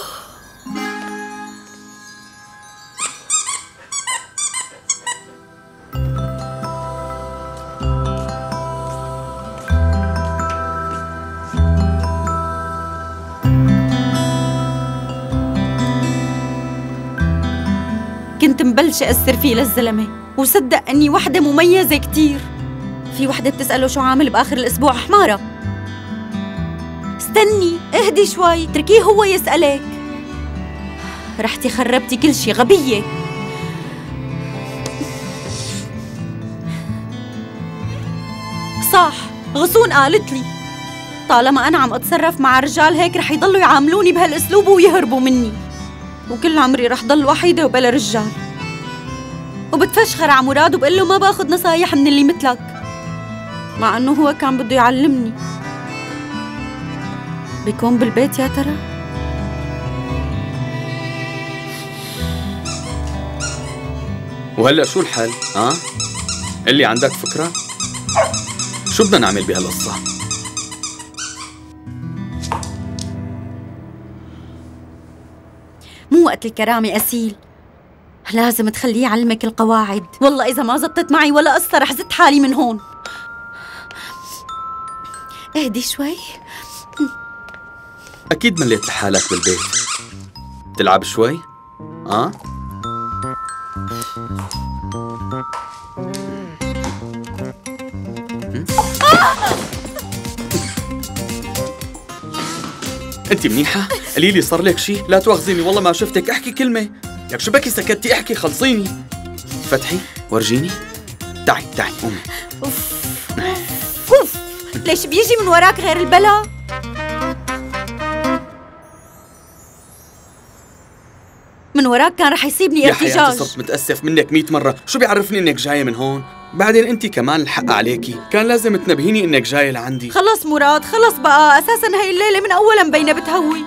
كنت مبلشة أثر فيه للزلمة، وصدق أني وحدة مميزة كتير. في وحدة بتسأله شو عامل بآخر الأسبوع، حمارة. استني اهدي شوي، تركيه هو يسألك. رحتي خربتي كل شي، غبية. صح، غصون قالت لي طالما أنا عم أتصرف مع رجال هيك رح يضلوا يعاملوني بهالأسلوب ويهربوا مني، وكل عمري رح ضل وحيدة وبلا رجال. وبتفشخر على مراد وبقول له ما باخذ نصايح من اللي مثلك، مع انه هو كان بده يعلمني. بيكون بالبيت يا ترى؟ وهلا شو الحل؟ ها؟ اللي عندك فكرة؟ شو بدنا نعمل بهالقصة؟ مو وقت الكرامة أسيل، لازم تخليه يعلمك القواعد. والله إذا ما زبطت معي ولا قصة رح زت حالي من هون. اهدي شوي. أكيد مليت لحالك بالبيت، تلعب شوي؟ آه؟ أنت منيحة؟ قولي لي صار لك شي؟ لا تواخذيني والله ما شفتك، احكي كلمة. لك شو بكي سكتي؟ احكي خلصيني. فتحي ورجيني. تعي تعي قومي. اوف اوف، ليش بيجي من وراك غير البلا؟ من وراك كان رح يصيبني ارتجاج. يا حياتي صرت متأسف منك مئة مرة، شو بيعرفني انك جاية من هون؟ بعدين انت كمان الحق عليكي، كان لازم تنبهيني انك جاية لعندي. خلص مراد، خلص بقى، اساسا هاي الليلة من اولها مبينة بتهوي.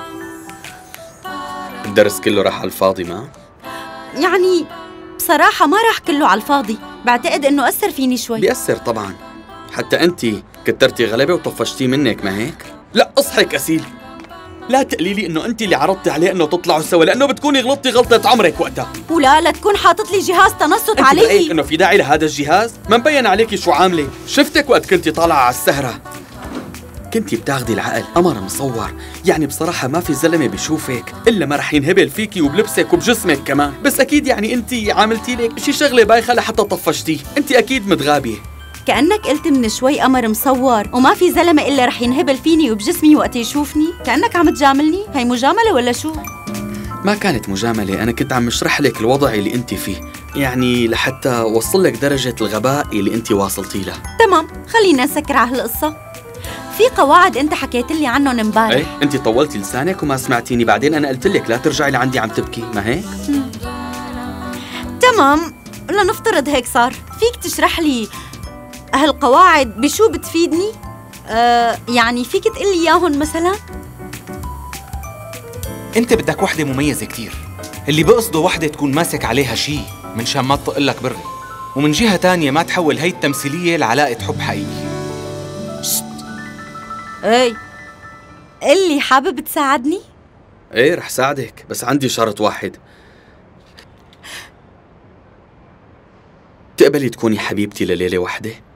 الدرس كله راح على الفاضي ما؟ يعني بصراحة ما راح كله على الفاضي، بعتقد انه أثر فيني شوي. بيأثر طبعا، حتى انت كترتي غلبة وطفشتيه منك ما هيك؟ لا اصحك أسيل، لا تقلي لي انه انت اللي عرضتي عليه انه تطلعوا سوا، لانه بتكوني غلطتي غلطة عمرك وقتها. ولا لا تكون حاطط لي جهاز تنصت علي. انت رأيك انه في داعي لهذا الجهاز؟ ما مبين عليكي شو عاملة، شفتك وقت كنتي طالعة على السهرة كنتي بتاخدي العقل، قمر مصور، يعني بصراحة ما في زلمة بيشوفك إلا ما رح ينهبل فيكي وبلبسك وبجسمك كمان، بس أكيد يعني أنت عاملتي لك شي شغلة بايخة لحتى طفشتيه، أنت أكيد متغابية. كأنك قلت من شوي قمر مصور وما في زلمة إلا رح ينهبل فيني وبجسمي وقت يشوفني، كأنك عم تجاملني، هي مجاملة ولا شو؟ ما كانت مجاملة، أنا كنت عم اشرح لك الوضع اللي أنت فيه، يعني لحتى وصل لك درجة الغباء اللي أنت واصلتي له. تمام، خلينا نسكر على هالقصة. في قواعد انت حكيت لي عنهم امبارح. ايه انت طولتي لسانك وما سمعتيني، بعدين انا قلت لك لا ترجعي لعندي عم تبكي، ما هيك؟ تمام، لنفترض هيك صار، فيك تشرح لي هالقواعد بشو بتفيدني؟ آه يعني فيك تقول لي اياهم مثلا؟ انت بدك وحده مميزه كتير، اللي بقصده وحده تكون ماسك عليها شيء منشان ما تطقلك برغي، ومن جهه تانية ما تحول هي التمثيليه لعلاقه حب حقيقي. اي اللي حابب تساعدني؟ ايه رح ساعدك، بس عندي شرط واحد، تقبلي تكوني حبيبتي لليلة واحدة؟